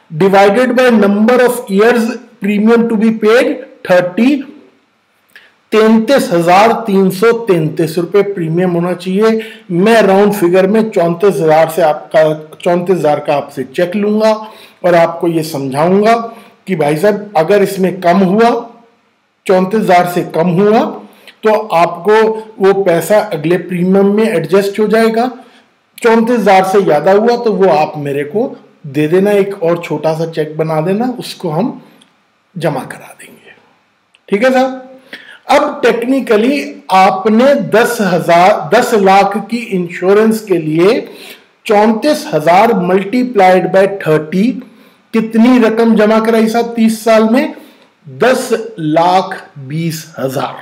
divided by number of years premium to be paid thirty, तैंतीस हजार तीन सौ तैंतीस रुपए प्रीमियम होना चाहिए। मैं राउंड फिगर में चौंतीस हजार से आपका चौंतीस हजार का आपसे चेक लूंगा और आपको ये समझाऊंगा कि भाई साहब अगर इसमें कम हुआ, चौंतीस हजार से कम हुआ, तो आपको वो पैसा अगले प्रीमियम में एडजस्ट हो जाएगा। चौंतीस हजार से ज्यादा हुआ तो वो आप मेरे को दे देना, एक और छोटा सा चेक बना देना, उसको हम जमा करा देंगे। ठीक है साहब। अब टेक्निकली आपने दस हजार दस लाख की इंश्योरेंस के लिए चौंतीस हजार मल्टीप्लाइड बाय थर्टी कितनी रकम जमा कराई साहब तीस साल में? दस लाख बीस हजार।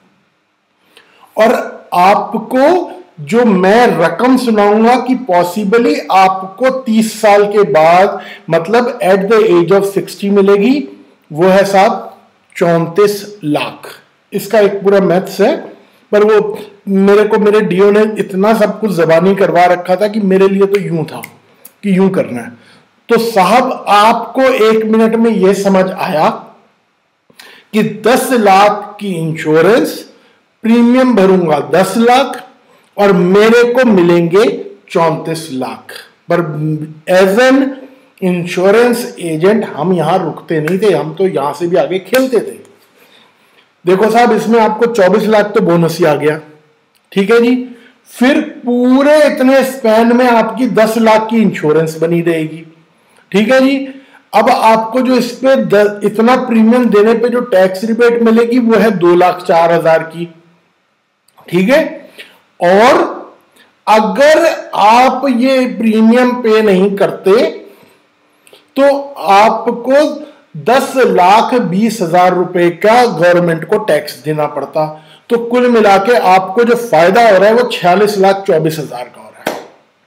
और आपको जो मैं रकम सुनाऊंगा कि पॉसिबली आपको तीस साल के बाद मतलब at the age of sixty मिलेगी, वो है साहब चौंतीस लाख। इसका एक पूरा मैथ्स है, पर वो मेरे को मेरे डीओ ने इतना सब कुछ जबानी करवा रखा था कि मेरे लिए तो यूं था कि यूं करना है। तो साहब आपको एक मिनट में यह समझ आया कि दस लाख की इंश्योरेंस, प्रीमियम भरूंगा दस लाख और मेरे को मिलेंगे चौंतीस लाख। पर एज एन इंश्योरेंस एजेंट हम यहां रुकते नहीं थे, हम तो यहां से भी आगे खेलते थे। देखो साहब, इसमें आपको चौबीस लाख तो बोनस ही आ गया, ठीक है जी। फिर पूरे इतने स्पैन में आपकी दस लाख की इंश्योरेंस बनी रहेगी, ठीक है जी। अब आपको जो इस पे इतना प्रीमियम देने पे जो टैक्स रिबेट मिलेगी वो है दो लाख चार हजार की, ठीक है। और अगर आप ये प्रीमियम पे नहीं करते तो आपको दस लाख बीस हजार रुपए का गवर्नमेंट को टैक्स देना पड़ता। तो कुल मिला के आपको जो फायदा हो रहा है वो छियालीस लाख चौबीस हजार का हो रहा है।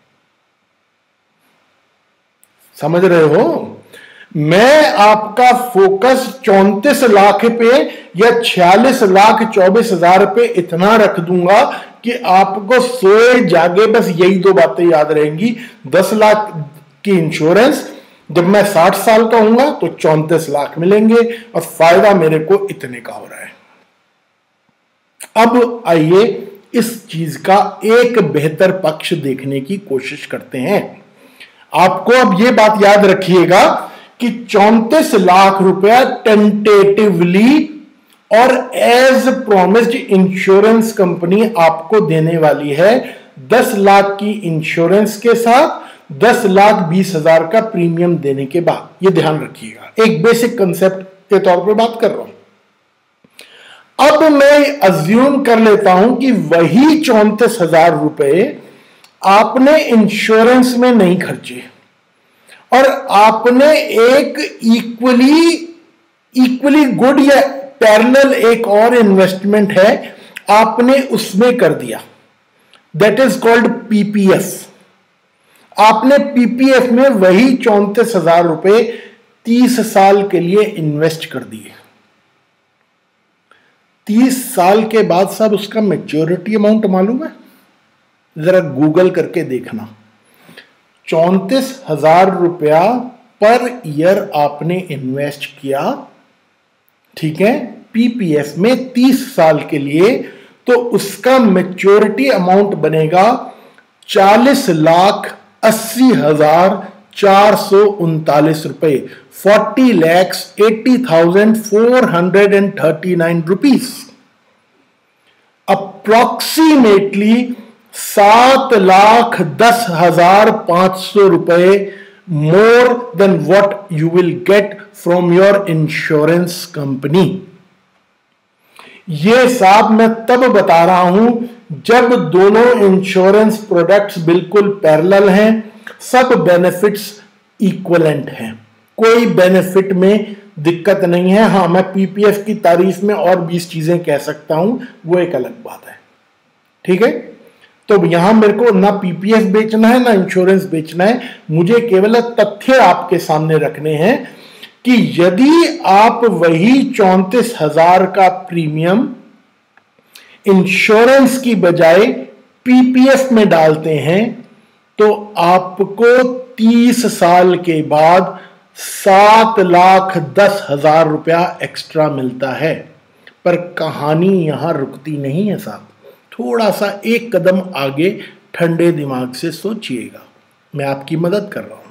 समझ रहे हो? मैं आपका फोकस चौंतीस लाख पे या छियालीस लाख चौबीस हजार पे इतना रख दूंगा कि आपको सोए जागे बस यही दो बातें याद रहेंगी। दस लाख की इंश्योरेंस, जब मैं साठ साल का हूंगा तो चौंतीस लाख मिलेंगे और फायदा मेरे को इतने का हो रहा है। अब आइए इस चीज का एक बेहतर पक्ष देखने की कोशिश करते हैं। आपको अब यह बात याद रखिएगा कि चौंतीस लाख रुपया टेंटेटिवली और एज प्रॉमिस्ड इंश्योरेंस कंपनी आपको देने वाली है। दस लाख की इंश्योरेंस के साथ दस लाख बीस हजार का प्रीमियम देने के बाद। ये ध्यान रखिएगा, एक बेसिक कंसेप्ट के तौर पर बात कर रहा हूं। अब मैं अज्यूम कर लेता हूं कि वही चौंतीस हजार रुपए आपने इंश्योरेंस में नहीं खर्चे और आपने एक इक्वली इक्वली गुड या पैरेलल एक और इन्वेस्टमेंट है, आपने उसमें कर दिया। That is called PPF. आपने पीपीएफ में वही चौंतीस हजार रुपए तीस साल के लिए इन्वेस्ट कर दिए। तीस साल के बाद साहब उसका मैच्योरिटी अमाउंट मालूम है? जरा गूगल करके देखना। चौंतीस हजार रुपया पर ईयर आपने इन्वेस्ट किया, ठीक है, पीपीएफ में तीस साल के लिए, तो उसका मैच्योरिटी अमाउंट बनेगा चालीस लाख अस्सी हजार चार सौ उनतालीस रुपए, forty lakhs eighty thousand four hundred and thirty nine rupees. Approximately सात लाख दस हजार पांच सौ रुपए more than what you will get from your insurance company. यह साहब मैं तब बता रहा हूं जब दोनों इंश्योरेंस प्रोडक्ट्स बिल्कुल पैरेलल हैं, सब बेनिफिट्स इक्वलेंट हैं, कोई बेनिफिट में दिक्कत नहीं है। हां, मैं पीपीएफ की तारीफ में और बीस चीजें कह सकता हूं, वो एक अलग बात है, ठीक है। तो यहां मेरे को ना पीपीएफ बेचना है ना इंश्योरेंस बेचना है, मुझे केवल तथ्य आपके सामने रखने हैं कि यदि आप वही चौंतीस हजार का प्रीमियम इंश्योरेंस की बजाय पीपीएफ में डालते हैं तो आपको तीस साल के बाद सात लाख दस हजार रुपया एक्स्ट्रा मिलता है। पर कहानी यहां रुकती नहीं है साहब, थोड़ा सा एक कदम आगे ठंडे दिमाग से सोचिएगा, मैं आपकी मदद कर रहा हूं।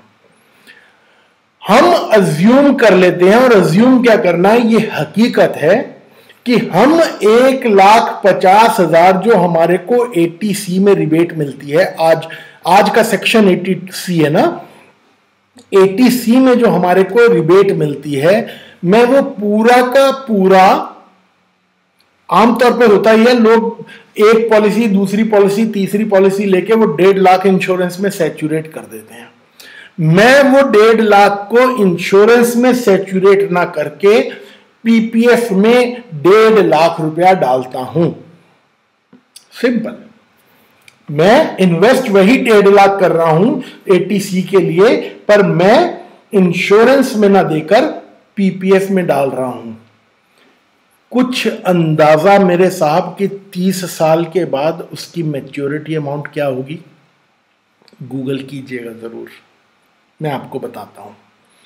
हम अज्यूम कर लेते हैं, और अज्यूम क्या करना है, ये हकीकत है कि हम एक लाख पचास हजार जो हमारे को एटी सी में रिबेट मिलती है, आज आज का सेक्शन एटी सी है ना, एटी सी में जो हमारे को रिबेट मिलती है, मैं वो पूरा का पूरा, आमतौर पर होता ही है, लोग एक पॉलिसी दूसरी पॉलिसी तीसरी पॉलिसी लेके वो डेढ़ लाख इंश्योरेंस में सैचुरेट कर देते हैं। मैं वो डेढ़ लाख को इंश्योरेंस में सैचुरेट ना करके पीपीएफ में डेढ़ लाख रुपया डालता हूं। सिंपल, मैं इन्वेस्ट वही डेढ़ लाख कर रहा हूं एटीसी के लिए, पर मैं इंश्योरेंस में ना देकर पीपीएफ में डाल रहा हूं। कुछ अंदाजा मेरे साहब कि तीस साल के बाद उसकी मैच्योरिटी अमाउंट क्या होगी, गूगल कीजिएगा जरूर, मैं आपको बताता हूं।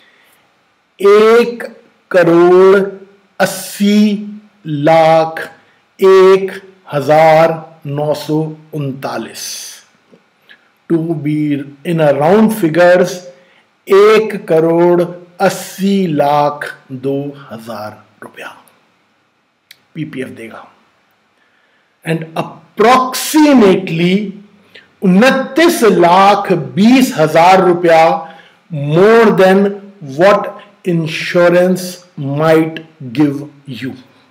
एक करोड़ अस्सी लाख एक हजार नौ सौ उनतालीस, to be in a round figures, एक करोड़ अस्सी लाख दो हजार रुपया पीपीएफ देगा। एंड अप्रोक्सीमेटली उनतीस लाख बीस हजार रुपया more than what insurance might give you.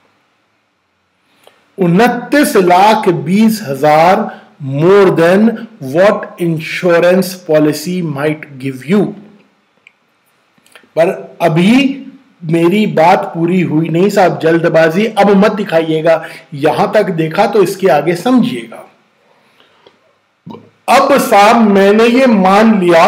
उनतीस लाख बीस हजार more than what insurance policy might give you. पर अभी मेरी बात पूरी हुई नहीं साहब, जल्दबाजी अब मत दिखाइएगा, यहां तक देखा तो इसके आगे समझिएगा। अब साहब मैंने ये मान लिया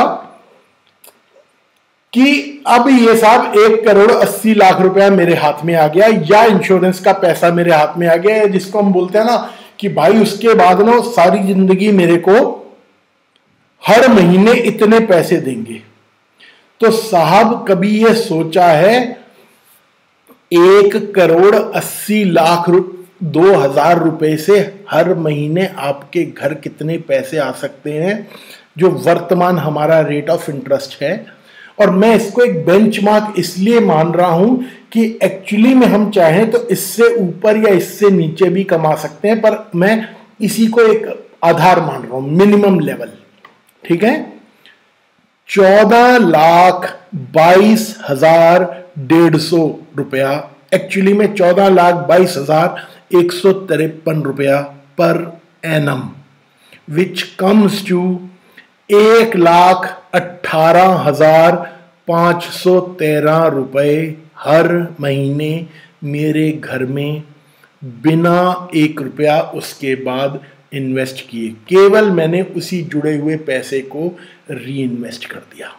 कि अब ये साहब एक करोड़ अस्सी लाख रुपया मेरे हाथ में आ गया, या इंश्योरेंस का पैसा मेरे हाथ में आ गया, जिसको हम बोलते हैं ना कि भाई उसके बाद ना सारी जिंदगी मेरे को हर महीने इतने पैसे देंगे। तो साहब कभी ये सोचा है एक करोड़ अस्सी लाख दो हजार रुपए से हर महीने आपके घर कितने पैसे आ सकते हैं, जो वर्तमान हमारा रेट ऑफ इंटरेस्ट है। और मैं इसको एक बेंचमार्क इसलिए मान रहा हूं कि एक्चुअली में हम चाहें तो इससे ऊपर या इससे नीचे भी कमा सकते हैं, पर मैं इसी को एक आधार मान रहा हूं, मिनिमम लेवल। ठीक है, चौदह लाख बाईस हजार डेढ़ सौ रुपया, एक्चुअली में चौदह लाख बाईस हजार एक सौ तिरपन रुपया per annum, which comes to एक लाख अठारह हजार पांच सौ तेरह रुपए हर महीने मेरे घर में, बिना एक रुपया उसके बाद इन्वेस्ट किए, केवल मैंने उसी जुड़े हुए पैसे को री इन्वेस्ट कर दिया।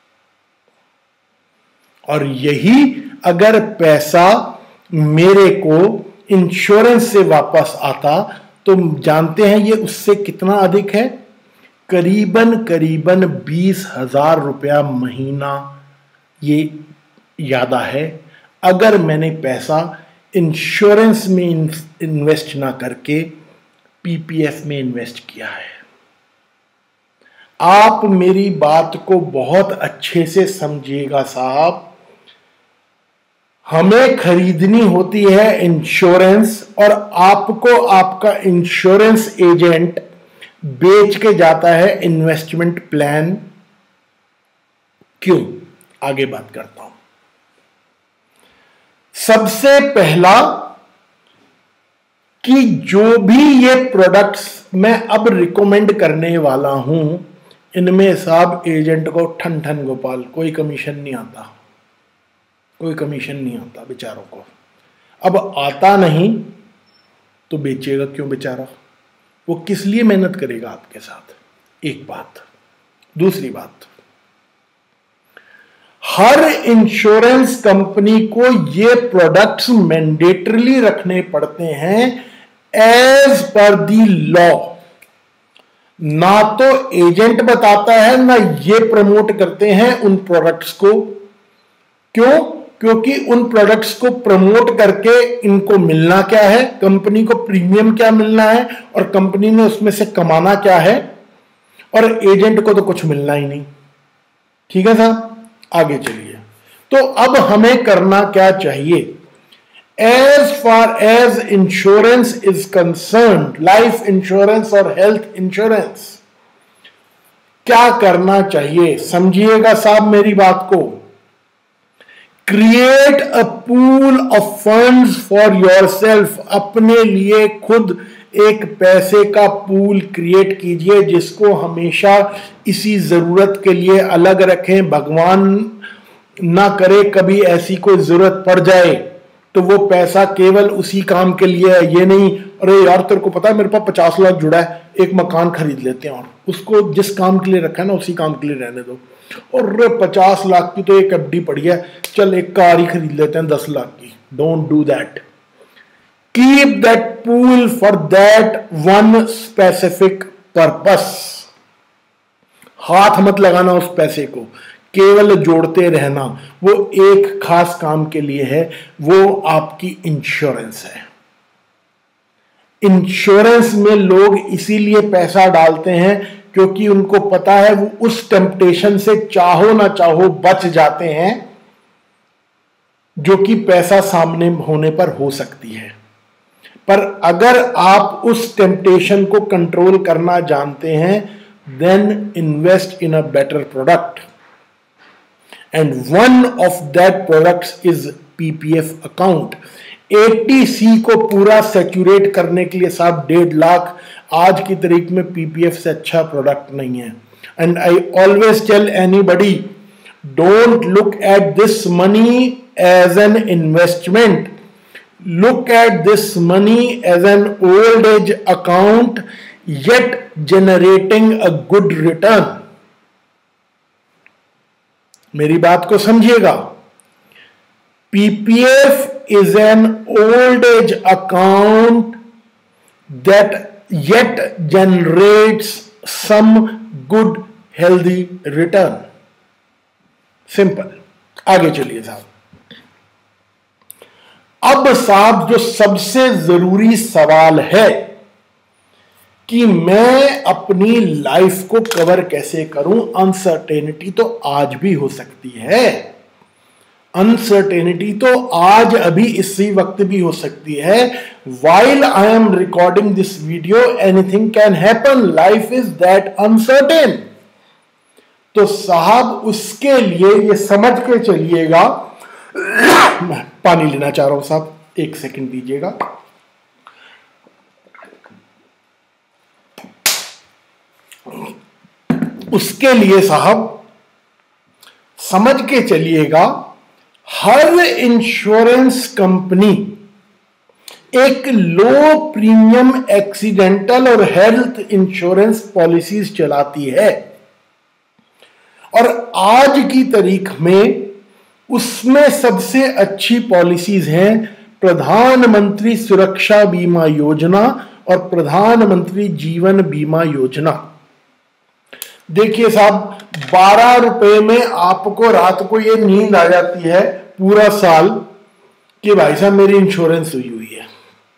और यही अगर पैसा मेरे को इंश्योरेंस से वापस आता तो जानते हैं ये उससे कितना अधिक है, करीबन करीबन बीस हजार रुपया महीना ये ज्यादा है, अगर मैंने पैसा इंश्योरेंस में इन्वेस्ट ना करके पीपीएफ में इन्वेस्ट किया है। आप मेरी बात को बहुत अच्छे से समझिएगा साहब, हमें खरीदनी होती है इंश्योरेंस और आपको आपका इंश्योरेंस एजेंट बेच के जाता है इन्वेस्टमेंट प्लान। क्यों? आगे बात करता हूं। सबसे पहला कि जो भी ये प्रोडक्ट्स मैं अब रिकमेंड करने वाला हूं, इनमें साहब एजेंट को ठन ठन गोपाल कोई कमीशन नहीं आता, कोई कमीशन नहीं आता बेचारों को। अब आता नहीं तो बेचेगा क्यों बेचारा, वो किस लिए मेहनत करेगा आपके साथ, एक बात। दूसरी बात, हर इंश्योरेंस कंपनी को ये प्रोडक्ट्स मैंडेटरीली रखने पड़ते हैं एज पर दी लॉ। ना तो एजेंट बताता है ना ये प्रमोट करते हैं उन प्रोडक्ट्स को, क्यों? क्योंकि उन प्रोडक्ट्स को प्रमोट करके इनको मिलना क्या है, कंपनी को प्रीमियम क्या मिलना है और कंपनी ने उसमें से कमाना क्या है, और एजेंट को तो कुछ मिलना ही नहीं। ठीक है साहब, आगे चलिए। तो अब हमें करना क्या चाहिए? As far as insurance is concern, life insurance और हेल्थ इंश्योरेंस, क्या करना चाहिए? समझिएगा साहब मेरी बात को। Create a pool of funds for yourself, अपने लिए खुद एक पैसे का पूल क्रिएट कीजिए जिसको हमेशा इसी जरूरत के लिए अलग रखें। भगवान ना करे कभी ऐसी कोई जरूरत पड़ जाए तो वो पैसा केवल उसी काम के लिए है। ये नहीं अरे यार तेरे को पता है मेरे पास पचास लाख जुड़ा है, एक मकान खरीद लेते हैं, और उसको जिस काम के लिए रखा है ना उसी काम के लिए रहने दो। और पचास लाख की तो एक एफडी पड़ी है, चल एक कार ही खरीद लेते हैं दस लाख की। Don't do that. Keep that pool for that one specific purpose. हाथ मत लगाना उस पैसे को, केवल जोड़ते रहना। वो एक खास काम के लिए है, वो आपकी इंश्योरेंस है। इंश्योरेंस में लोग इसीलिए पैसा डालते हैं क्योंकि उनको पता है वो उस टेम्पटेशन से चाहो ना चाहो बच जाते हैं जो कि पैसा सामने होने पर हो सकती है। पर अगर आप उस टेम्पटेशन को कंट्रोल करना जानते हैं, then invest in a better product, and one of that products is PPF account. एटी सी को पूरा सेक्यूरेट करने के लिए साहब डेढ़ लाख आज की तारीख में पीपीएफ से अच्छा प्रोडक्ट नहीं है। And I always tell anybody, don't look at this money as an investment, look at this money as an old age account yet generating a good return। मेरी बात को समझिएगा। PPF is an old age account that yet generates some good healthy return। Simple. आगे चलिए साहब। अब साहब जो सबसे जरूरी सवाल है कि मैं अपनी लाइफ को कवर कैसे करूं। अनसर्टेनिटी तो आज भी हो सकती है, अनसर्टेनिटी तो आज अभी इसी वक्त भी हो सकती है। While I am recording this video anything can happen, life is that uncertain. तो साहब उसके लिए ये समझ के चलिएगा। मैं पानी लेना चाह रहा हूं साहब, एक सेकंड दीजिएगा। उसके लिए साहब समझ के चलिएगा, हर इंश्योरेंस कंपनी एक लो प्रीमियम एक्सीडेंटल और हेल्थ इंश्योरेंस पॉलिसीज चलाती है, और आज की तारीख में उसमें सबसे अच्छी पॉलिसीज हैं प्रधानमंत्री सुरक्षा बीमा योजना और प्रधानमंत्री जीवन बीमा योजना। देखिए साहब, बारह रुपए में आपको रात को ये नींद आ जाती है पूरा साल कि भाई साहब मेरी इंश्योरेंस हुई हुई है।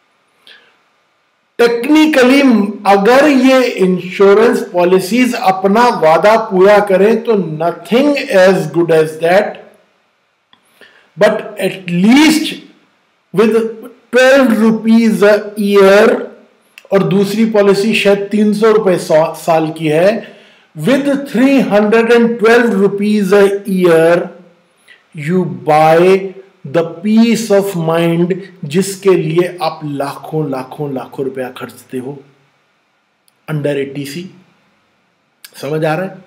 टेक्निकली अगर ये इंश्योरेंस पॉलिसीज अपना वादा पूरा करें तो nothing as good as that, but at least with twelve rupees a year, और दूसरी पॉलिसी शायद तीन सौ रुपए साल की है, with three hundred twelve rupees a year you buy the peace of mind जिसके लिए आप लाखों लाखों लाखों रुपया खर्चते हो अंडर एटी सी। समझ आ रहा है?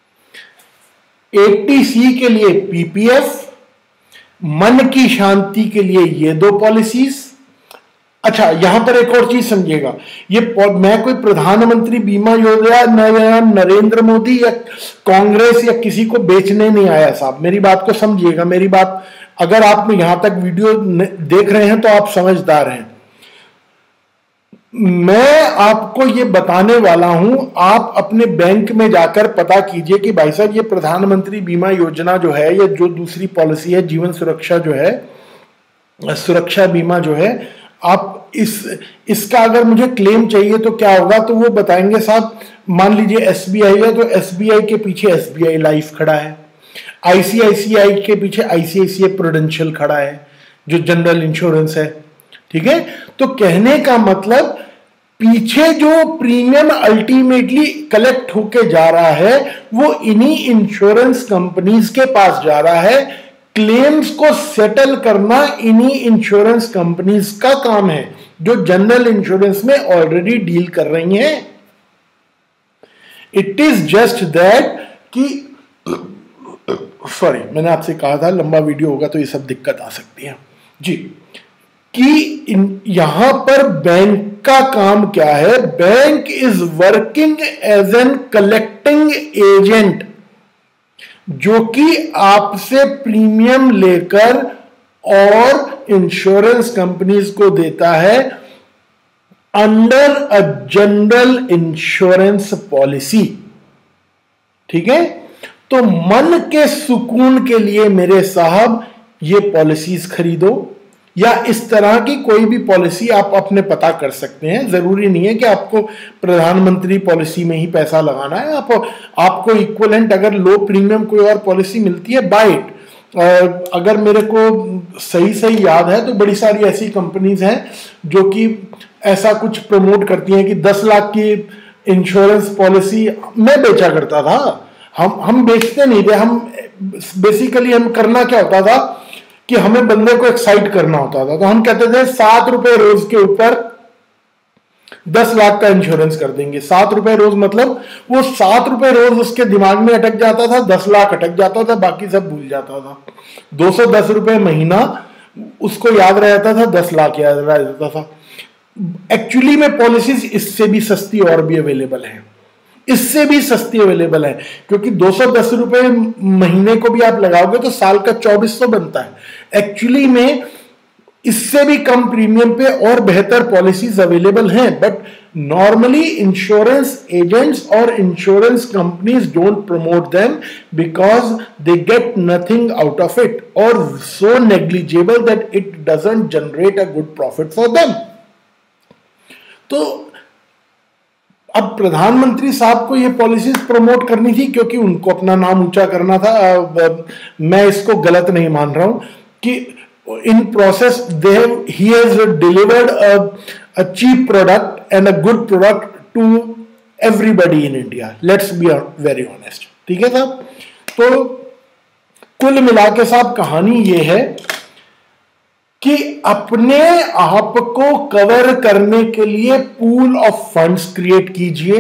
एटी सी के लिए पीपीएफ, मन की शांति के लिए ये दो पॉलिसीज। अच्छा, यहां पर एक और चीज समझिएगा, ये मैं कोई प्रधानमंत्री बीमा योजना या नरेंद्र मोदी या कांग्रेस या किसी को बेचने नहीं आया साहब। मेरी बात को समझिएगा। मेरी बात अगर आप यहां तक वीडियो देख रहे हैं तो आप समझदार हैं। मैं आपको ये बताने वाला हूं, आप अपने बैंक में जाकर पता कीजिए कि भाई साहब ये प्रधानमंत्री बीमा योजना जो है, या जो दूसरी पॉलिसी है जीवन सुरक्षा जो है, सुरक्षा बीमा जो है, आप इस इसका अगर मुझे क्लेम चाहिए तो क्या होगा, तो वो बताएंगे साहब मान लीजिए एसबीआई है तो एसबीआई के पीछे एसबीआई लाइफ खड़ा है, आईसीआईसीआई के पीछे आईसीआईसीआई प्रूडेंशियल खड़ा है जो जनरल इंश्योरेंस है, ठीक है। तो कहने का मतलब पीछे जो प्रीमियम अल्टीमेटली कलेक्ट होके जा रहा है वो इन्हीं इंश्योरेंस कंपनीज के पास जा रहा है, क्लेम्स को सेटल करना इन्हीं इंश्योरेंस कंपनीज का काम है जो जनरल इंश्योरेंस में ऑलरेडी डील कर रही हैं। इट इज जस्ट दैट कि सॉरी मैंने आपसे कहा था लंबा वीडियो होगा तो ये सब दिक्कत आ सकती है जी, कि यहां पर बैंक का काम क्या है, bank is working as an collecting agent जो कि आपसे प्रीमियम लेकर और इंश्योरेंस कंपनीज को देता है under a general insurance policy, ठीक है। तो मन के सुकून के लिए मेरे साहब ये पॉलिसीज खरीदो, या इस तरह की कोई भी पॉलिसी आप अपने पता कर सकते हैं। जरूरी नहीं है कि आपको प्रधानमंत्री पॉलिसी में ही पैसा लगाना है, आप आपको इक्विवेलेंट अगर लो प्रीमियम कोई और पॉलिसी मिलती है बाय इट। अगर मेरे को सही सही याद है तो बड़ी सारी ऐसी कंपनीज हैं जो कि ऐसा कुछ प्रमोट करती हैं कि दस लाख की इंश्योरेंस पॉलिसी मैं बेचा करता था, हम हम बेचते नहीं थे, हम बेसिकली हम करना क्या होता था कि हमें बंदे को एक्साइट करना होता था, तो हम कहते थे सात रुपए रोज के ऊपर दस लाख का इंश्योरेंस कर देंगे। सात रुपए रोज मतलब वो सात रुपए रोज उसके दिमाग में अटक जाता था, दस लाख अटक जाता था, बाकी सब भूल जाता था। दो सौ दस रुपए महीना उसको याद रहता था, दस लाख याद रहता था। एक्चुअली में पॉलिसीज इससे भी सस्ती और भी अवेलेबल है, इससे भी सस्ती अवेलेबल है, क्योंकि दो सौ दस रुपए महीने को भी आप लगाओगे तो साल का चौबीस सौ बनता है। एक्चुअली में इससे भी कम प्रीमियम पे और बेहतर पॉलिसीज अवेलेबल हैं, बट नॉर्मली इंश्योरेंस एजेंट्स और insurance companies don't promote them because they get nothing out of it और so negligible that it doesn't generate a good profit for them. तो अब प्रधानमंत्री साहब को ये पॉलिसीज प्रमोट करनी थी क्योंकि उनको अपना नाम ऊंचा करना था। मैं इसको गलत नहीं मान रहा हूं कि in process they he has delivered a cheap product and a good product to everybody in India, let's be very honest, ठीक है साहब। तो कुल मिला के साहब कहानी ये है कि अपने आप को कवर करने के लिए पूल ऑफ फंड्स क्रिएट कीजिए,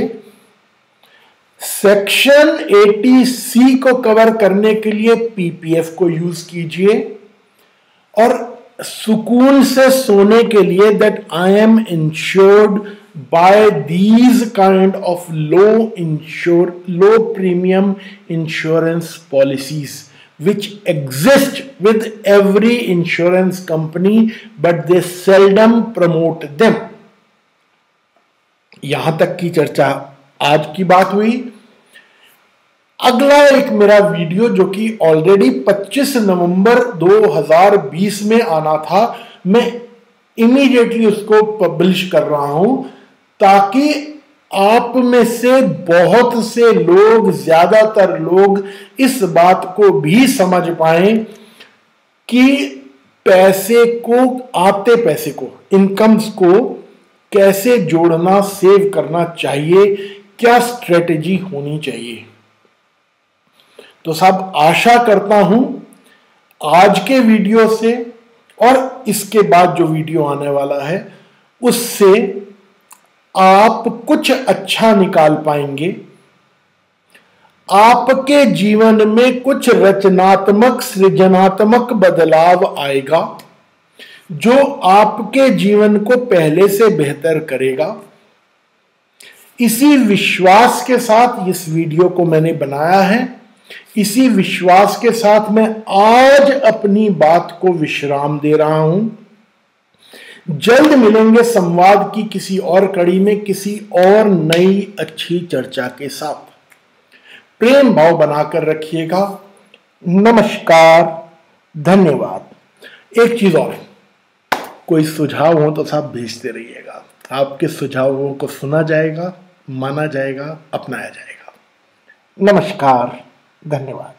सेक्शन अस्सी सी को कवर करने के लिए पीपीएफ को यूज कीजिए, और सुकून से सोने के लिए that I am insured by these kind of low insure low premium insurance policies which exist with every insurance company but they seldom promote them। यहां तक की चर्चा आज की बात हुई। अगला एक मेरा वीडियो जो कि ऑलरेडी पच्चीस नवंबर दो हज़ार बीस में आना था, मैं इमीडिएटली उसको पब्लिश कर रहा हूं ताकि आप में से बहुत से लोग, ज्यादातर लोग इस बात को भी समझ पाएं कि पैसे को, आते पैसे को, इनकम्स को कैसे जोड़ना, सेव करना चाहिए, क्या स्ट्रेटेजी होनी चाहिए। तो साहब आशा करता हूं आज के वीडियो से और इसके बाद जो वीडियो आने वाला है उससे आप कुछ अच्छा निकाल पाएंगे, आपके जीवन में कुछ रचनात्मक, सृजनात्मक बदलाव आएगा जो आपके जीवन को पहले से बेहतर करेगा। इसी विश्वास के साथ इस वीडियो को मैंने बनाया है, इसी विश्वास के साथ मैं आज अपनी बात को विश्राम दे रहा हूं। जल्द मिलेंगे संवाद की किसी और कड़ी में, किसी और नई अच्छी चर्चा के साथ। प्रेम भाव बनाकर रखिएगा। नमस्कार, धन्यवाद। एक चीज और, कोई सुझाव हो तो साहब भेजते रहिएगा। आपके सुझावों को सुना जाएगा, माना जाएगा, अपनाया जाएगा। नमस्कार, धन्यवाद।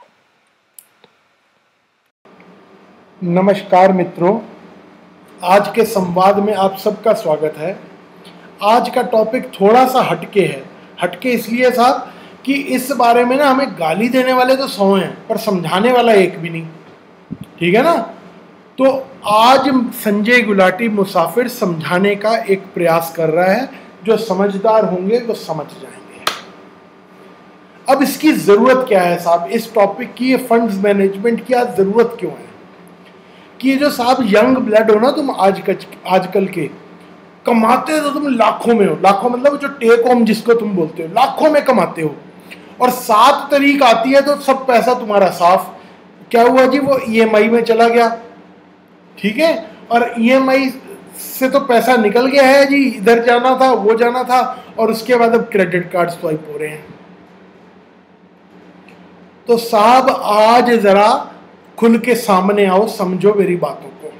नमस्कार मित्रों, आज के संवाद में आप सबका स्वागत है। आज का टॉपिक थोड़ा सा हटके है। हटके इसलिए साहब कि इस बारे में ना हमें गाली देने वाले तो सौ हैं, पर समझाने वाला एक भी नहीं। ठीक है ना? तो आज संजय गुलाटी मुसाफिर समझाने का एक प्रयास कर रहा है। जो समझदार होंगे वो समझ जाएंगे। अब इसकी जरूरत क्या है साहब, इस टॉपिक की, फंड्स मैनेजमेंट की आज जरूरत क्यों है? कि जो साहब यंग ब्लड हो ना, तुम आज आजकल के कमाते तो तुम लाखों में हो। लाखों मतलब जो टेक होम जिसको तुम बोलते हो, लाखों में कमाते हो। और सात तारीख आती है तो सब पैसा तुम्हारा साफ। क्या हुआ जी? वो ईएमआई में चला गया। ठीक है? और ईएमआई से तो पैसा निकल गया है जी, इधर जाना था, वो जाना था, और उसके बाद अब क्रेडिट कार्ड स्वाइप हो रहे हैं। तो साहब आज जरा खुल के सामने आओ, समझो मेरी बातों को।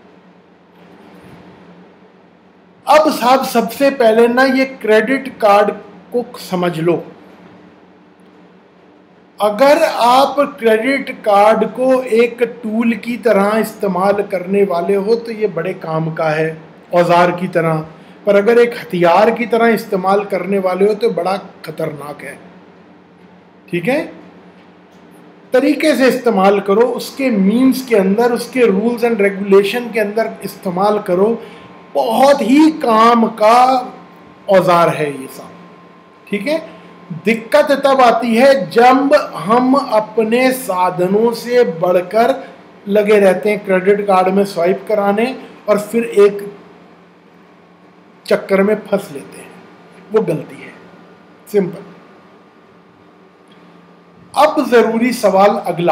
अब साहब सबसे पहले ना ये क्रेडिट कार्ड को समझ लो। अगर आप क्रेडिट कार्ड को एक टूल की तरह इस्तेमाल करने वाले हो तो ये बड़े काम का है, औजार की तरह। पर अगर एक हथियार की तरह इस्तेमाल करने वाले हो तो बड़ा खतरनाक है। ठीक है? तरीके से इस्तेमाल करो, उसके मीन्स के अंदर, उसके रूल्स एंड रेगुलेशन के अंदर इस्तेमाल करो। बहुत ही काम का औजार है ये सब। ठीक है? दिक्कत तब आती है जब हम अपने साधनों से बढ़कर लगे रहते हैं क्रेडिट कार्ड में स्वाइप कराने, और फिर एक चक्कर में फंस लेते हैं। वो गलती है। सिंपल। अब जरूरी सवाल अगला,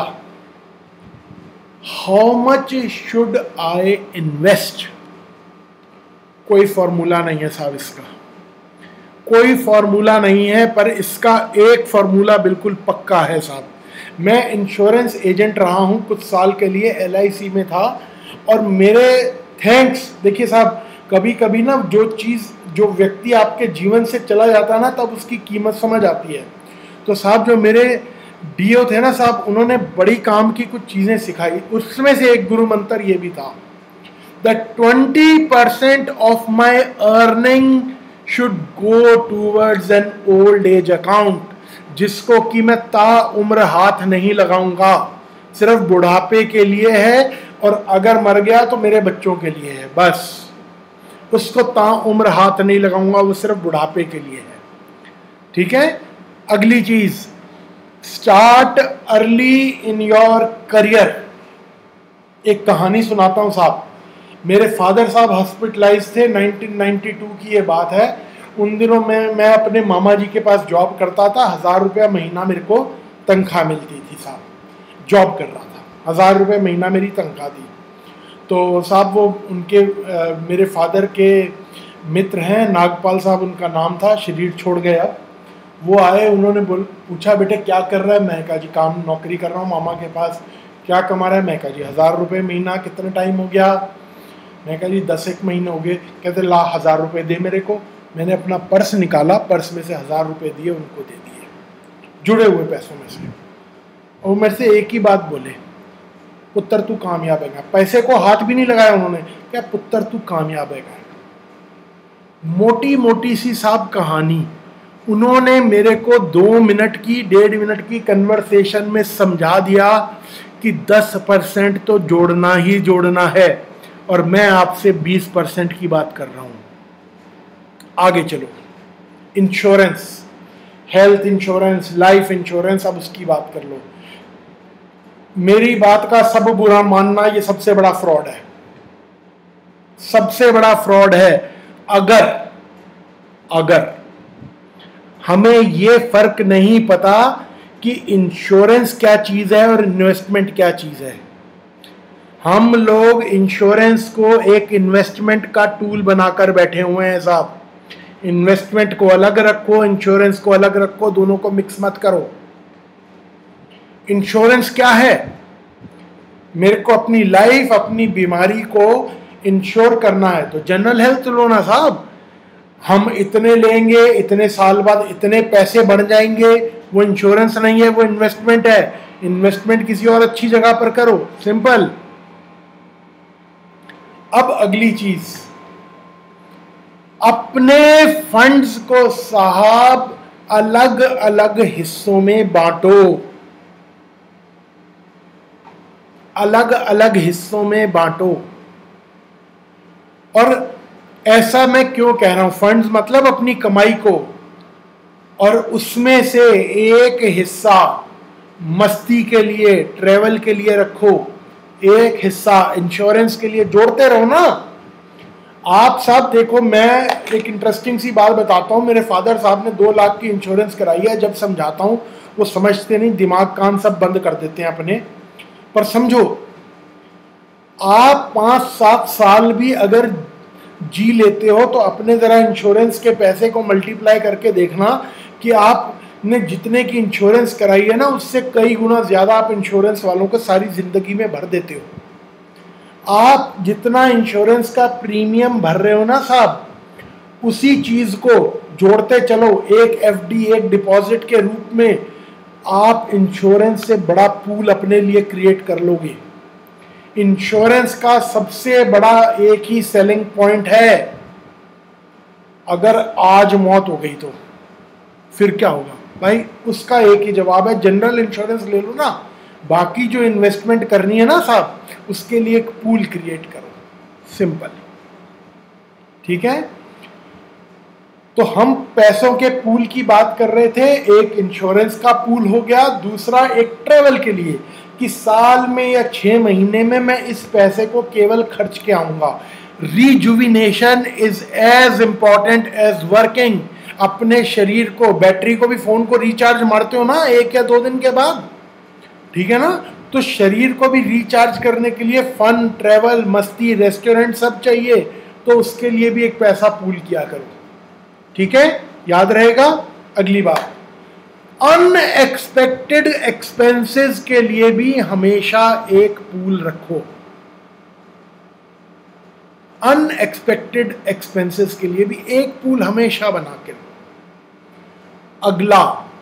how much should I invest? कोई फॉर्मूला नहीं है साहब इसका, कोई फॉर्मूला नहीं है। पर इसका एक फॉर्मूला बिल्कुल पक्का है साहब। मैं इंश्योरेंस एजेंट रहा हूं कुछ साल के लिए, एल आई सी में था, और मेरे थैंक्स। देखिए साहब, कभी कभी ना जो चीज़, जो व्यक्ति आपके जीवन से चला जाता है ना, तब उसकी कीमत समझ आती है। तो साहब जो मेरे डीओ थे ना साहब, उन्होंने बड़ी काम की कुछ चीज़ें सिखाई। उसमें से एक गुरु मंत्र ये भी था, that twenty percent of my earning should go towards an old age account, जिसको कि मैं ता उम्र हाथ नहीं लगाऊंगा, सिर्फ बुढ़ापे के लिए है, और अगर मर गया तो मेरे बच्चों के लिए है। बस उसको ता उम्र हाथ नहीं लगाऊंगा, वो सिर्फ बुढ़ापे के लिए है। ठीक है? अगली चीज, start early in your career. एक कहानी सुनाता हूं साहब। मेरे फादर साहब हॉस्पिटलाइज थे, नाइनटीन नाइंटी टू की ये बात है। उन दिनों में मैं अपने मामा जी के पास जॉब करता था। हजार रुपया महीना मेरे को तनख्वाह मिलती थी साहब। जॉब कर रहा था, हजार रुपये महीना मेरी तनख्वाह थी। तो साहब वो उनके आ, मेरे फादर के मित्र हैं, नागपाल साहब उनका नाम था, शरीर छोड़ गए अब। वो आए, उन्होंने बोल पूछा, बेटे क्या कर रहा है? मैं कहा जी काम नौकरी कर रहा हूँ मामा के पास। क्या कमा रहा है? मैं कहा जी हज़ार रुपये महीना। कितना टाइम हो गया? मैं कहा जी दस एक महीने हो गए। कहते ला हज़ार रुपये दे मेरे को। मैंने अपना पर्स निकाला, पर्स में से हज़ार रुपये दिए, उनको दे दिए, जुड़े हुए पैसों में से। और मेरे से एक ही बात बोले, पुत्र तू कामयाब है। पैसे को हाथ भी नहीं लगाया उन्होंने, क्या पुत्र तू कामयाब है। मोटी मोटी सी साहब कहानी उन्होंने मेरे को दो मिनट की, डेढ़ मिनट की कन्वर्सेशन में समझा दिया कि दस परसेंट तो जोड़ना ही जोड़ना है, और मैं आपसे बीस परसेंट की बात कर रहा हूं। आगे चलो, insurance, health insurance, life insurance, अब उसकी बात कर लो। मेरी बात का सब बुरा मानना ये सबसे बड़ा फ्रॉड है, सबसे बड़ा फ्रॉड है। अगर अगर हमें ये फर्क नहीं पता कि इंश्योरेंस क्या चीज है और इन्वेस्टमेंट क्या चीज है, हम लोग इंश्योरेंस को एक इन्वेस्टमेंट का टूल बनाकर बैठे हुए हैं साहब। इन्वेस्टमेंट को अलग रखो, इंश्योरेंस को अलग रखो, दोनों को मिक्स मत करो। इंश्योरेंस क्या है? मेरे को अपनी लाइफ, अपनी बीमारी को इंश्योर करना है तो जनरल हेल्थ लो ना साहब। हम इतने लेंगे, इतने साल बाद इतने पैसे बढ़ जाएंगे, वो इंश्योरेंस नहीं है, वो इन्वेस्टमेंट है। इन्वेस्टमेंट किसी और अच्छी जगह पर करो, सिंपल। अब अगली चीज, अपने फंड्स को साहब अलग अलग हिस्सों में बांटो, अलग अलग हिस्सों में बांटो। और ऐसा मैं क्यों कह रहा हूं? फंड्स मतलब अपनी कमाई को, और उसमें से एक हिस्सा मस्ती के लिए, ट्रेवल के लिए रखो, एक हिस्सा इंश्योरेंस के लिए। जोड़ते रहो ना आप साहब। देखो, मैं एक इंटरेस्टिंग सी बात बताता हूं। मेरे फादर साहब ने दो लाख की इंश्योरेंस कराई है। जब समझाता हूं वो समझते नहीं, दिमाग कान सब बंद कर देते हैं अपने। पर समझो, आप पांच सात साल भी अगर जी लेते हो तो अपने जरा इंश्योरेंस के पैसे को मल्टीप्लाई करके देखना कि आपने जितने की इंश्योरेंस कराई है ना, उससे कई गुना ज्यादा आप इंश्योरेंस वालों को सारी जिंदगी में भर देते हो। आप जितना इंश्योरेंस का प्रीमियम भर रहे हो ना साहब, उसी चीज को जोड़ते चलो, एक एफडी, एक डिपॉजिट के रूप में आप इंश्योरेंस से बड़ा पूल अपने लिए क्रिएट कर लोगे। इंश्योरेंस का सबसे बड़ा एक ही सेलिंग पॉइंट है, अगर आज मौत हो गई तो फिर क्या होगा भाई? उसका एक ही जवाब है, जनरल इंश्योरेंस ले लो ना। बाकी जो इन्वेस्टमेंट करनी है ना साहब, उसके लिए एक पूल क्रिएट करो, सिंपल। ठीक है? तो हम पैसों के पूल की बात कर रहे थे। एक इंश्योरेंस का पूल हो गया, दूसरा एक ट्रेवल के लिए कि साल में या छह महीने में मैं इस पैसे को केवल खर्च के आऊंगा। Rejuvenation is as important as working. अपने शरीर को, बैटरी को भी, फोन को रिचार्ज मारते हो ना एक या दो दिन के बाद, ठीक है ना? तो शरीर को भी रिचार्ज करने के लिए फन, ट्रेवल, मस्ती, रेस्टोरेंट सब चाहिए। तो उसके लिए भी एक पैसा पूल किया करो, ठीक है? याद रहेगा। अगली बात, अनएक्सपेक्टेड एक्सपेंसेस के लिए भी हमेशा एक पूल रखो। अनएक्सपेक्टेड एक्सपेंसेस के लिए भी एक पूल हमेशा बना के रखो। अगला,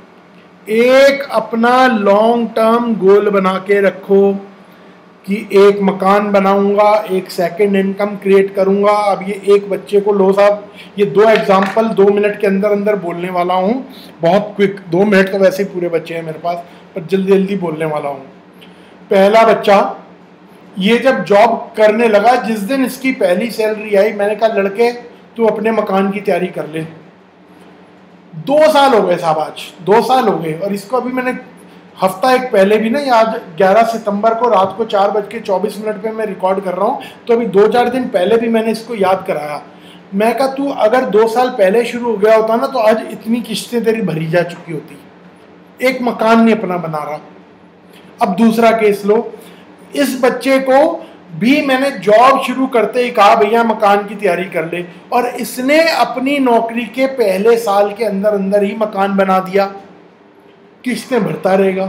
एक अपना लॉन्ग टर्म गोल बना के रखो कि एक मकान बनाऊंगा, एक सेकंड इनकम क्रिएट करूंगा। अब ये एक बच्चे को लो साहब, ये दो एग्जांपल दो मिनट के अंदर अंदर बोलने वाला हूं, बहुत क्विक। दो मिनट तो वैसे ही पूरे बच्चे हैं मेरे पास, पर जल्दी जल्दी बोलने वाला हूं। पहला बच्चा, ये जब जॉब करने लगा, जिस दिन इसकी पहली सैलरी आई, मैंने कहा लड़के तू अपने मकान की तैयारी कर ले। दो साल हो गए साहब, आज दो साल हो गए। और इसको अभी मैंने हफ्ता एक पहले भी ना, याद ग्यारह सितंबर को रात को चार बज के चौबीस मिनट पे मैं रिकॉर्ड कर रहा हूँ, तो अभी दो चार दिन पहले भी मैंने इसको याद कराया। मैं कहा तू अगर दो साल पहले शुरू हो गया होता ना, तो आज इतनी किस्तें तेरी भरी जा चुकी होती। एक मकान नहीं अपना बना रहा। अब दूसरा केस लो, इस बच्चे को भी मैंने जॉब शुरू करते ही कहा भैया मकान की तैयारी कर ले, और इसने अपनी नौकरी के पहले साल के अंदर अंदर ही मकान बना दिया। किस्तें भरता रहेगा।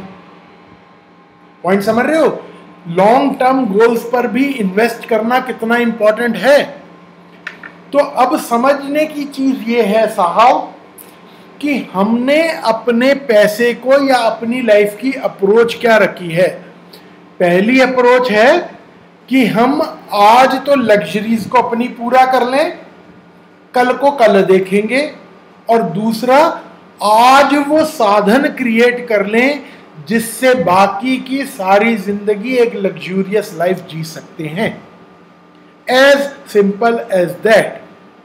पॉइंट समझ रहे हो? लॉन्ग टर्म गोल्स पर भी इन्वेस्ट करना कितना इंपॉर्टेंट है। तो अब समझने की चीज ये है साहब कि हमने अपने पैसे को या अपनी लाइफ की अप्रोच क्या रखी है। पहली अप्रोच है कि हम आज तो लग्जरीज को अपनी पूरा कर लें, कल को कल देखेंगे। और दूसरा, आज वो साधन क्रिएट कर लें जिससे बाकी की सारी जिंदगी एक लग्जूरियस लाइफ जी सकते हैं। As simple as that.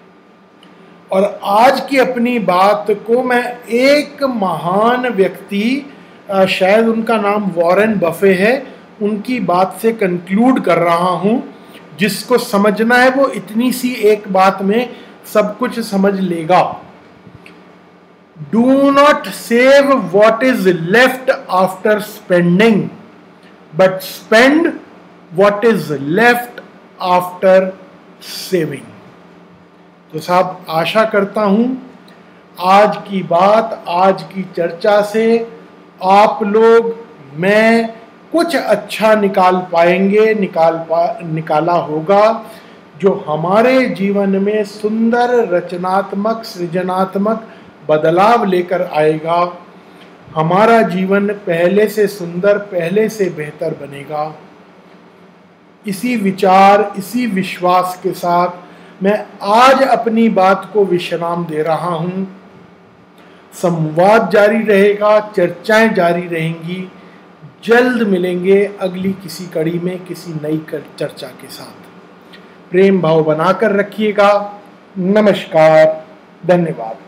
और आज की अपनी बात को मैं एक महान व्यक्ति, शायद उनका नाम वॉरेन बफे है, उनकी बात से कंक्लूड कर रहा हूं। जिसको समझना है वो इतनी सी एक बात में सब कुछ समझ लेगा। Do not save what is left after spending, but spend what is left after saving. तो साहब आशा करता हूं आज की बात, आज की चर्चा से आप लोग, मैं कुछ अच्छा निकाल पाएंगे, निकाल पा निकाला होगा जो हमारे जीवन में सुंदर, रचनात्मक, सृजनात्मक बदलाव लेकर आएगा। हमारा जीवन पहले से सुंदर, पहले से बेहतर बनेगा। इसी विचार, इसी विश्वास के साथ मैं आज अपनी बात को विश्राम दे रहा हूं। संवाद जारी रहेगा, चर्चाएं जारी रहेंगी। जल्द मिलेंगे अगली किसी कड़ी में किसी नई चर्चा के साथ। प्रेम भाव बनाकर रखिएगा। नमस्कार, धन्यवाद।